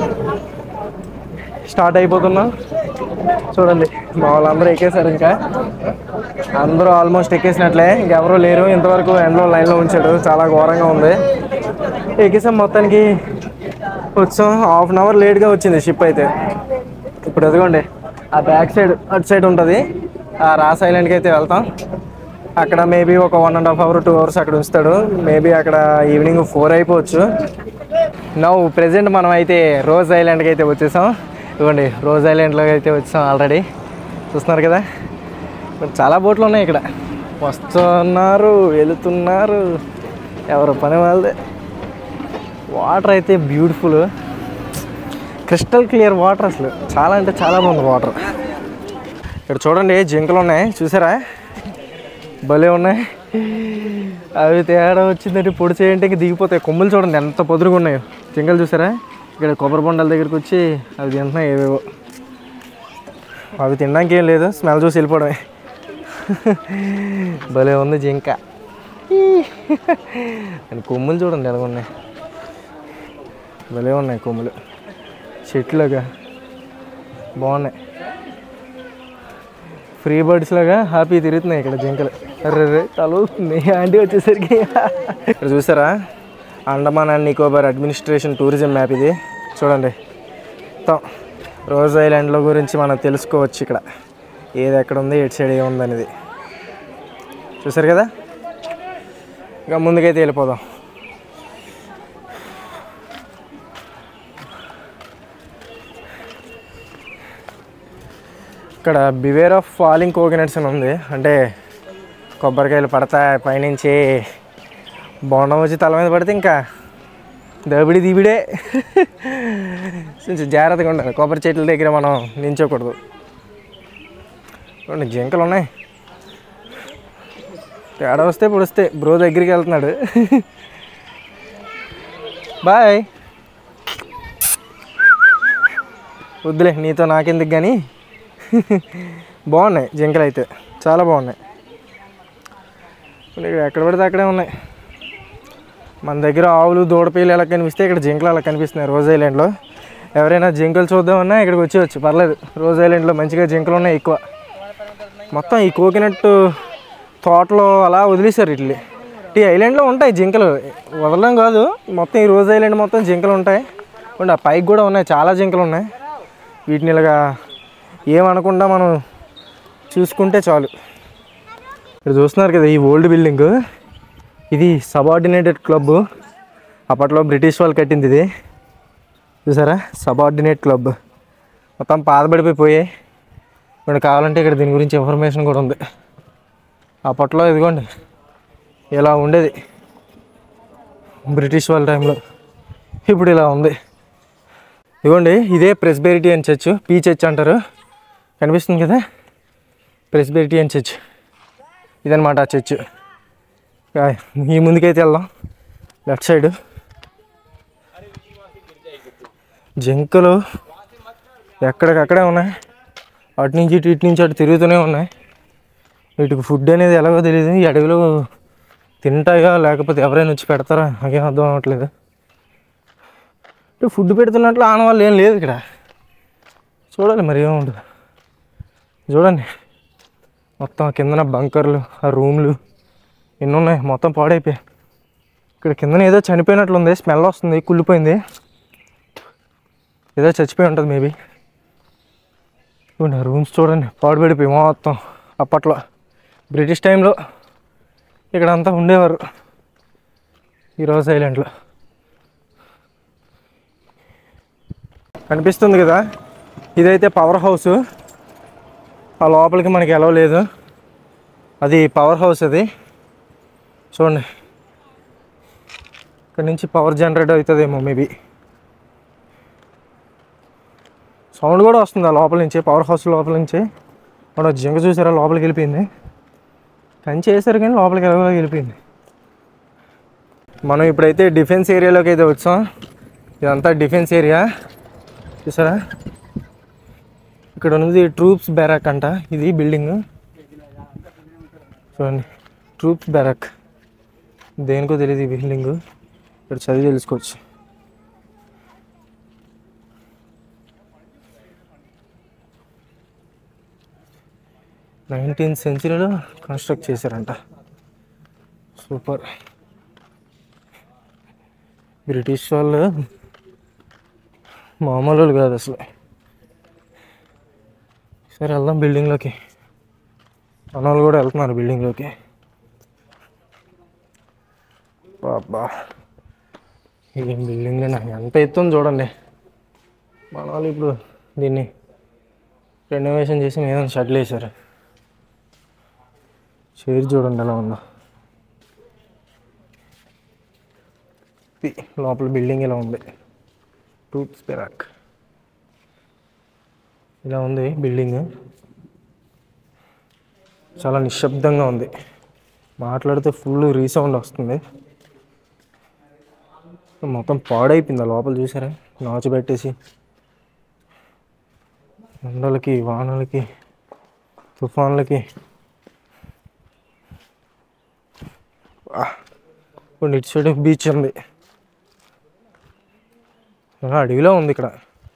Speaker 1: స్టార్ట్ అయిపోతున్నాం. చూడండి మా వాళ్ళందరూ ఎక్కేసారు, ఇంకా అందరూ ఆల్మోస్ట్ ఎక్కేసినట్లే, ఇంకెవరూ లేరు. ఇంతవరకు ఎండ్లో లైన్లో ఉంచాడు, చాలా ఘోరంగా ఉంది. ఎక్కేసాం, మొత్తానికి వచ్చాం. హాఫ్ అన్ అవర్ లేట్గా వచ్చింది షిప్ అయితే. ఇప్పుడు ఎదుగోండి ఆ బ్యాక్ సైడ్ అటు సైడ్ ఉంటుంది, ఆ రాస్ ఐలాండ్కి అయితే వెళ్తాం. అక్కడ మేబీ ఒక one and half hour two hours అక్కడ ఉంచుతాడు. మేబీ అక్కడ ఈవినింగ్ ఫోర్ అయిపోవచ్చు. నౌ ప్రెజెంట్ మనం అయితే రోజ్ ఐలాండ్కి అయితే వచ్చేసాం. ఇవ్వండి రోజ్ ఐలాండ్లోకి అయితే వచ్చాం ఆల్రెడీ, చూస్తున్నారు కదా. చాలా బోట్లు ఉన్నాయి ఇక్కడ, వస్తున్నారు వెళుతున్నారు, ఎవరు పని వాళ్ళదే. వాటర్ అయితే బ్యూటిఫుల్, క్రిస్టల్ క్లియర్ వాటర్, అసలు చాలా అంటే చాలా బాగుంది వాటర్. ఇక్కడ చూడండి జింకలు ఉన్నాయి చూసారా, భలే ఉన్నాయి. అవి తేడా వచ్చిందంటే పొడి చేయంటే దిగిపోతాయి. కొమ్ములు చూడండి ఎంత పొదురుగా ఉన్నాయో జింకలు చూసారా. ఇక్కడ కొబ్బరి బొండాల దగ్గరికి వచ్చి అవి తింటున్నాయి ఏవేవో. అవి తినడానికి ఏం లేదు, స్మెల్ చూసి వెళ్ళిపోవడమే. భలే ఉంది జింక. అని కొమ్ములు చూడండి ఎలా ఉన్నాయి, భలే ఉన్నాయి కొమ్ములు, చెట్లుగా బాగున్నాయి. ఫ్రీ బర్డ్స్ లాగా హ్యాపీ తిరుగుతున్నాయి ఇక్కడ జింకలు. అర్రే తలుతుంది ఆంటీ వచ్చేసరికి. ఇక్కడ చూసారా Andaman and Nicobar administration tourism map ఇది చూడండి. మొత్తం రోజ్ ఐలాండ్లో గురించి మనం తెలుసుకోవచ్చు ఇక్కడ, ఏది ఎక్కడ ఉంది ఎటు సైడ్ ఏముంది అనేది. చూసారు కదా, ఇంకా ముందుకైతే వెళ్ళిపోదాం. ఇక్కడ బివేర్ ఆఫ్ ఫాలింగ్ కోకోనట్స్ అని ఉంది, అంటే కొబ్బరికాయలు పడతాయి పైనుంచి, బోండం వచ్చి తల మీద పడితే ఇంకా దబిడి దిబిడే. కొంచెం జాగ్రత్తగా ఉండాలి, కొబ్బరి చెట్ల దగ్గర మనం నించోకూడదు. చూడండి జింకలు ఉన్నాయి, తేడా వస్తే పొడిస్తే. బ్రో దగ్గరికి వెళ్తున్నాడు. బాయ్. వద్దులే నీతో నాకెందుకు కానీ. బాగున్నాయి జింకలు అయితే, చాలా బాగున్నాయి. ఇక్కడ ఎక్కడ పడితే అక్కడే ఉన్నాయి. మన దగ్గర ఆవులు దూడపీలు ఎలా కనిపిస్తే ఇక్కడ జింకలు అలా కనిపిస్తున్నాయి రోజ్ ఐలాండ్లో. ఎవరైనా జింకలు చూద్దామన్నా ఇక్కడికి వచ్చేవచ్చు, పర్లేదు. రోజ్ ఐలాండ్లో మంచిగా జింకలు ఉన్నాయి ఎక్కువ. మొత్తం ఈ కోకోనట్ తోటలో అలా వదిలేశారు ఇట్లా. ఈ ఐలాండ్లో ఉంటాయి జింకలు, వదలడం కాదు, మొత్తం ఈ రోజ్ ఐలాండ్ మొత్తం జింకలు ఉంటాయి. అండ్ ఆ పైకి కూడా ఉన్నాయి, చాలా జింకలు ఉన్నాయి. వీటిని ఇలాగా ఏమనకుండా మనం చూసుకుంటే చాలు. ఇక్కడ చూస్తున్నారు కదా ఈ ఓల్డ్ బిల్డింగ్, ఇది సబార్డినేటెడ్ క్లబ్. అప్పట్లో బ్రిటిష్ వాళ్ళు కట్టింది ఇది. చూసారా సబార్డినేట్ క్లబ్, మొత్తం పాతబడిపోయి. ఇప్పుడు కావాలంటే ఇక్కడ దీని గురించి ఇన్ఫర్మేషన్ కూడా ఉంది. అప్పట్లో ఇదిగోండి ఇలా ఉండేది బ్రిటిష్ వాళ్ళ టైంలో, ఇప్పుడు ఇలా ఉంది. ఇదిగోండి ఇదే ప్రెస్బిటేరియన్ చర్చ్, పీ చర్చ్ అంటారు, కనిపిస్తుంది కదా ప్రెస్బిటేరియన్ చర్చ్. ఇదనమాట ఆ చర్చ్. ఈ ముందుకైతే వెళ్దాం, లెఫ్ట్ సైడ్. జింకలు ఎక్కడికక్కడే ఉన్నాయి, అటు నుంచి ఇటు ఇటు నుంచి అటు తిరుగుతూనే ఉన్నాయి. వీటికి ఫుడ్ అనేది ఎలాగో తెలియదు, ఈ అడవిలో తింటాయా లేకపోతే ఎవరైనా వచ్చి పెడతారా నాకేం అర్థం అవ్వట్లేదు. ఫుడ్ పెడుతున్నట్లు ఆనవాళ్ళు ఏం లేదు ఇక్కడ. చూడాలి మరి ఏముంటుంది. చూడండి మొత్తం కిందన బంకర్లు, ఆ రూమ్లు ఎన్ని ఉన్నాయి, మొత్తం పాడైపోయాయి. ఇక్కడ కిందన ఏదో చనిపోయినట్లుంది, స్మెల్ వస్తుంది, కుళ్ళిపోయింది, ఏదో చచ్చిపోయి ఉంటుంది మేబీ. చూడండి రూమ్స్ చూడండి పాడుపడిపోయి మొత్తం. అప్పట్లో బ్రిటిష్ టైంలో ఇక్కడ అంతా ఉండేవారు ఈ రోజ్ ఐలాండ్లో. కనిపిస్తుంది కదా ఇదైతే పవర్ హౌస్. ఆ లోపలికి మనకి ఎలవ లేదు, అది పవర్ హౌస్. అది చూడండి ఇక్కడ నుంచి పవర్ జనరేట్ అవుతుందేమో మేబీ. సౌండ్ కూడా వస్తుంది ఆ లోపల నుంచి, పవర్ హౌస్ లోపల నుంచి. మనం జింక చూసారా లోపలికి వెళ్ళిపోయింది, కంచి వేసారు కానీ లోపలికి ఎలా వెళ్ళిపోయింది. మనం ఇప్పుడైతే డిఫెన్స్ ఏరియాలోకి అయితే వచ్చాం. ఇదంతా డిఫెన్స్ ఏరియా చూసారా. ఇక్కడ ఉన్నది ట్రూప్స్ బ్యారక్ అంట, ఇది బిల్డింగ్ చూడండి. ట్రూప్స్ బ్యారక్ దేనికో తెలియదు ఈ బిల్డింగ్, ఇక్కడ చదివి తెలుసుకోవచ్చు. నైన్టీన్త్ సెంచరీలో కన్స్ట్రక్ట్ చేశారంట. సూపర్. బ్రిటిష్ వాళ్ళు మామూలు వాళ్ళు కాదు అసలు. సరే వెళ్దాం బిల్డింగ్లోకి. మన వాళ్ళు కూడా వెళ్తున్నారు బిల్డింగ్లోకి. బాబా ఏం బిల్డింగ్ నాకు ఎంత ఎత్తుంది చూడండి. మన వాళ్ళు ఇప్పుడు దీన్ని రెనోవేషన్ చేసి మీద షెడ్లు వేశారు. చైర్ చూడండి ఎలా ఉందో. లోపల బిల్డింగ్ ఇలా ఉంది, ట్రూప్స్ బ్యారక్ ఇలా ఉంది బిల్డింగ్. చాలా నిశ్శబ్దంగా ఉంది, మాట్లాడితే ఫుల్ రీసౌండ్ వస్తుంది. మొత్తం పాడైపోయింది ఆ లోపల చూసారా, నాచు పెట్టేసి ఎండలకి వానలకి తుఫాన్లకి కొన్ని ఇటు సైడ్ బీచ్ ఉంది, అడవిలో ఉంది ఇక్కడ,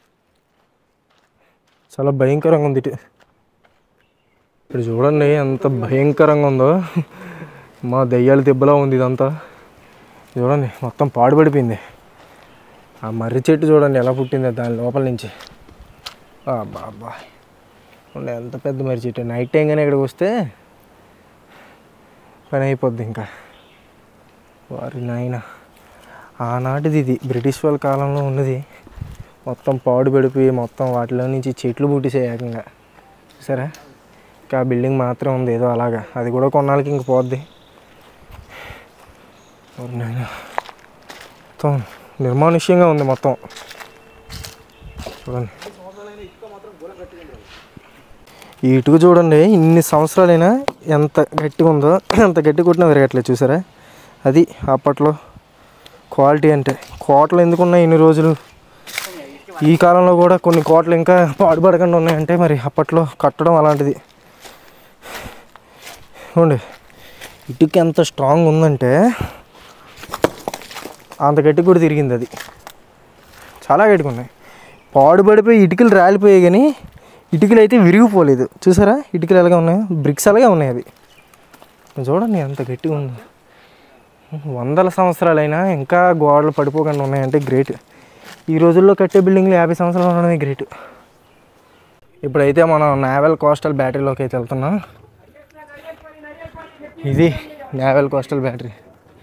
Speaker 1: చాలా భయంకరంగా ఉంది ఇటు. ఇక్కడ చూడండి ఎంత భయంకరంగా ఉందో, మా దెయ్యాల దెబ్బలా ఉంది ఇదంతా. చూడండి మొత్తం పాడుపడిపోయింది. ఆ మర్రి చెట్టు చూడండి ఎలా పుట్టిందో దాని లోపల నుంచి. బాబా ఎంత పెద్ద మర్రి చెట్టు. నైట్ టైం కానీ ఇక్కడికి వస్తే పని అయిపోద్ది ఇంకా. వారి నాయన ఆనాటిది ఇది, బ్రిటిష్ వాళ్ళ కాలంలో ఉన్నది. మొత్తం పాడుపడిపోయి మొత్తం వాటిలో నుంచి చెట్లు పుట్టిసాయి ఏకంగా. సరే ఇంకా బిల్డింగ్ మాత్రం ఉంది ఏదో అలాగా, అది కూడా కొన్నాళ్ళకి ఇంక పోద్ది. మొత్తం నిర్మానుష్యంగా ఉంది మొత్తం. చూడండి ఈ ఇటుక చూడండి, ఇన్ని సంవత్సరాలైనా ఎంత గట్టిగా ఉందో, ఎంత గట్టి కొట్టినా విరగట్లేదు. చూసారా, అది అప్పట్లో క్వాలిటీ అంటే. కోటలు ఎందుకున్నాయి ఇన్ని రోజులు, ఈ కాలంలో కూడా కొన్ని కోటలు ఇంకా పాడుపడకుండా ఉన్నాయంటే మరి అప్పట్లో కట్టడం అలాంటిది. చూడండి ఇటుక ఎంత స్ట్రాంగ్ ఉందంటే అంత గట్టి కూడా తిరిగింది. అది చాలా గట్టిగా ఉన్నాయి. పాడుపడిపోయి ఇటుకలు రాలిపోయాయి కానీ ఇటుకలు అయితే విరిగిపోలేదు. చూసారా ఇటుకలు ఎలాగా ఉన్నాయి, బ్రిక్స్ అలాగే ఉన్నాయి. అవి చూడండి ఎంత గట్టిగా ఉంది. వందల సంవత్సరాలైనా ఇంకా గోడలు పడిపోకుండా ఉన్నాయంటే గ్రేట్. ఈ రోజుల్లో కట్టే బిల్డింగ్లు యాభై సంవత్సరాలు ఉండడమే గ్రేట్. ఇప్పుడైతే మనం నేవల్ కోస్టల్ బ్యాటరీలోకి అయితే వెళ్తున్నాం. ఇది నేవల్ కోస్టల్ బ్యాటరీ.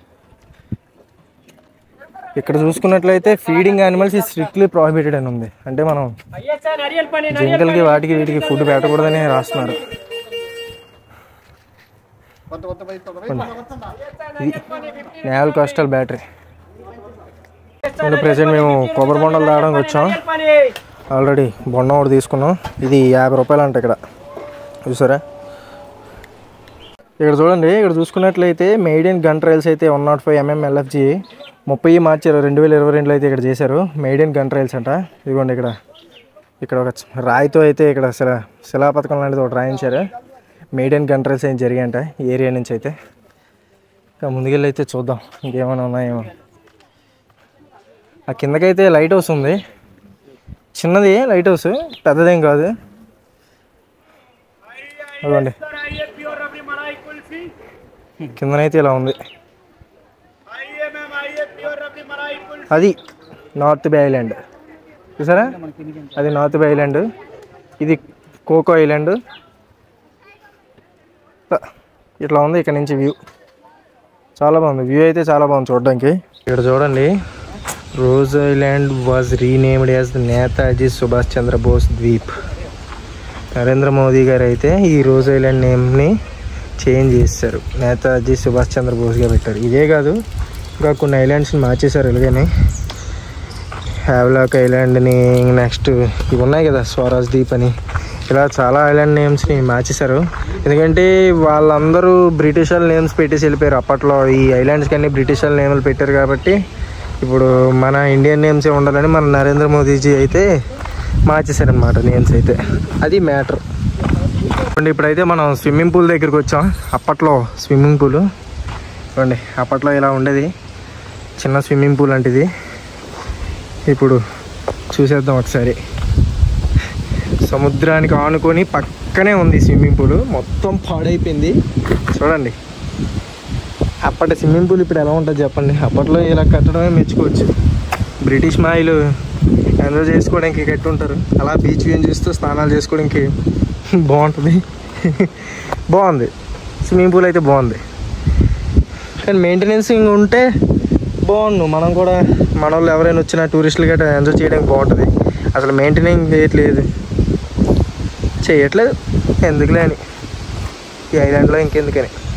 Speaker 1: ఇక్కడ చూసుకున్నట్లయితే ఫీడింగ్ యానిమల్స్ ఈ స్ట్రిక్ట్లీ ప్రోహిబిటెడ్ అని ఉంది. అంటే మనం జింకలకి వాటికి వీటికి ఫుడ్ పెట్టకూడదని రాస్తున్నారు. ఇది నేవల్ కోస్టల్ బ్యాటరీ. అంటే ప్రెసెంట్ మేము కొబ్బరి బొండలు తాగడానికి వచ్చాం. ఆల్రెడీ బొండం ఒకటి తీసుకున్నాం. ఇది యాభై రూపాయలు అంట ఇక్కడ. చూసారా ఇక్కడ చూడండి, ఇక్కడ చూసుకున్నట్లయితే మేడ్ ఇన్ గన్ ట్రయల్స్ అయితే one not five MM LFG ముప్పై మార్చి రెండు వేల ఇరవై రెండులో అయితే ఇక్కడ చేశారు. మేడ్ ఇన్ గన్ ట్రయల్స్ అంట. ఇదిగోండి ఇక్కడ ఇక్కడ ఒక రాయితో అయితే ఇక్కడ శిలా శిలా పథకం లాంటిది ఒకటి రాయించారు. మేడ్ ఇన్ గన్ ట్రయల్స్ ఏం జరిగాయంట ఏరియా నుంచి అయితే. ఇంకా ముందుకెళ్ళి అయితే చూద్దాం ఇంకేమైనా ఉన్నాయేమో. ఆ కిందకైతే లైట్ హౌస్ ఉంది, చిన్నది లైట్ హౌస్, పెద్దదేం కాదు. అదండి కిందనైతే ఇలా ఉంది. అది నార్త్ బే ఐలాండ్. చూసారా అది నార్త్ బే ఐలాండ్, ఇది కోకో ఐలాండ్. ఇట్లా ఉంది ఇక్కడ నుంచి వ్యూ. చాలా బాగుంది వ్యూ అయితే, చాలా బాగుంది చూడడానికి. ఇక్కడ చూడండి, rose island was renamed as Netaji Subhash Chandrabose Dweep. Narendra Modi గారు అయితే ఈ రోజ్ ఐలాండ్ నేమ్ని చేంజ్ చేశారు, నేతాజీ సుభాష్ చంద్రబోస్గా పెట్టారు. ఇదే కాదు ఇంకా కొన్ని ఐలాండ్స్ని మార్చేశారు ఇలాగని. హ్యావ్లాక్ ఐలాండ్ని, నెక్స్ట్ ఇవి ఉన్నాయి కదా స్వరాజ్ ద్వీప్ అని, ఇలా చాలా ఐలాండ్ నేమ్స్ని మార్చేశారు. ఎందుకంటే వాళ్ళందరూ బ్రిటిష్ వాళ్ళ నేమ్స్ పెట్టేసి వెళ్ళిపోయారు అప్పట్లో. ఈ ఐలాండ్స్కి అన్ని బ్రిటిష్ వాళ్ళ నేమ్లు పెట్టారు కాబట్టి ఇప్పుడు మన ఇండియన్ నేమ్సే ఉండాలని మన నరేంద్ర మోదీజీ అయితే మార్చేశారనమాట నేమ్స్ అయితే. అది మ్యాటర్. చూడండి ఇప్పుడైతే మనం స్విమ్మింగ్ పూల్ దగ్గరికి వచ్చాం. అప్పట్లో స్విమ్మింగ్ పూల్ చూడండి, అప్పట్లో ఇలా ఉండేది చిన్న స్విమ్మింగ్ పూల్ లాంటిది. ఇప్పుడు చూసేద్దాం ఒకసారి. సముద్రానికి ఆనుకొని పక్కనే ఉంది స్విమ్మింగ్ పూల్, మొత్తం పాడైపోయింది. చూడండి అప్పటి స్విమ్మింగ్ పూల్ ఇప్పుడు ఎలా ఉంటుంది చెప్పండి. అప్పట్లో ఇలా కట్టడమే మెచ్చుకోవచ్చు. బ్రిటిష్ మాయిలు ఎంజాయ్ చేసుకోవడానికి కట్టుంటారు, అలా బీచ్ వ్యూ చూస్తూ స్నానాలు చేసుకోవడానికి బాగుంటుంది. బాగుంది స్విమ్మింగ్ పూల్ అయితే బాగుంది, కానీ మెయింటెనెన్సింగ్ ఉంటే బాగుండు. మనం కూడా మన వాళ్ళు ఎవరైనా వచ్చినా టూరిస్టులు గట్రా ఎంజాయ్ చేయడానికి బాగుంటుంది. అసలు మెయింటెనింగ్ చేయట్లేదు, చేయట్లేదు ఎందుకులే అని ఈ ఐలాండ్లో ఇంకెందుకని.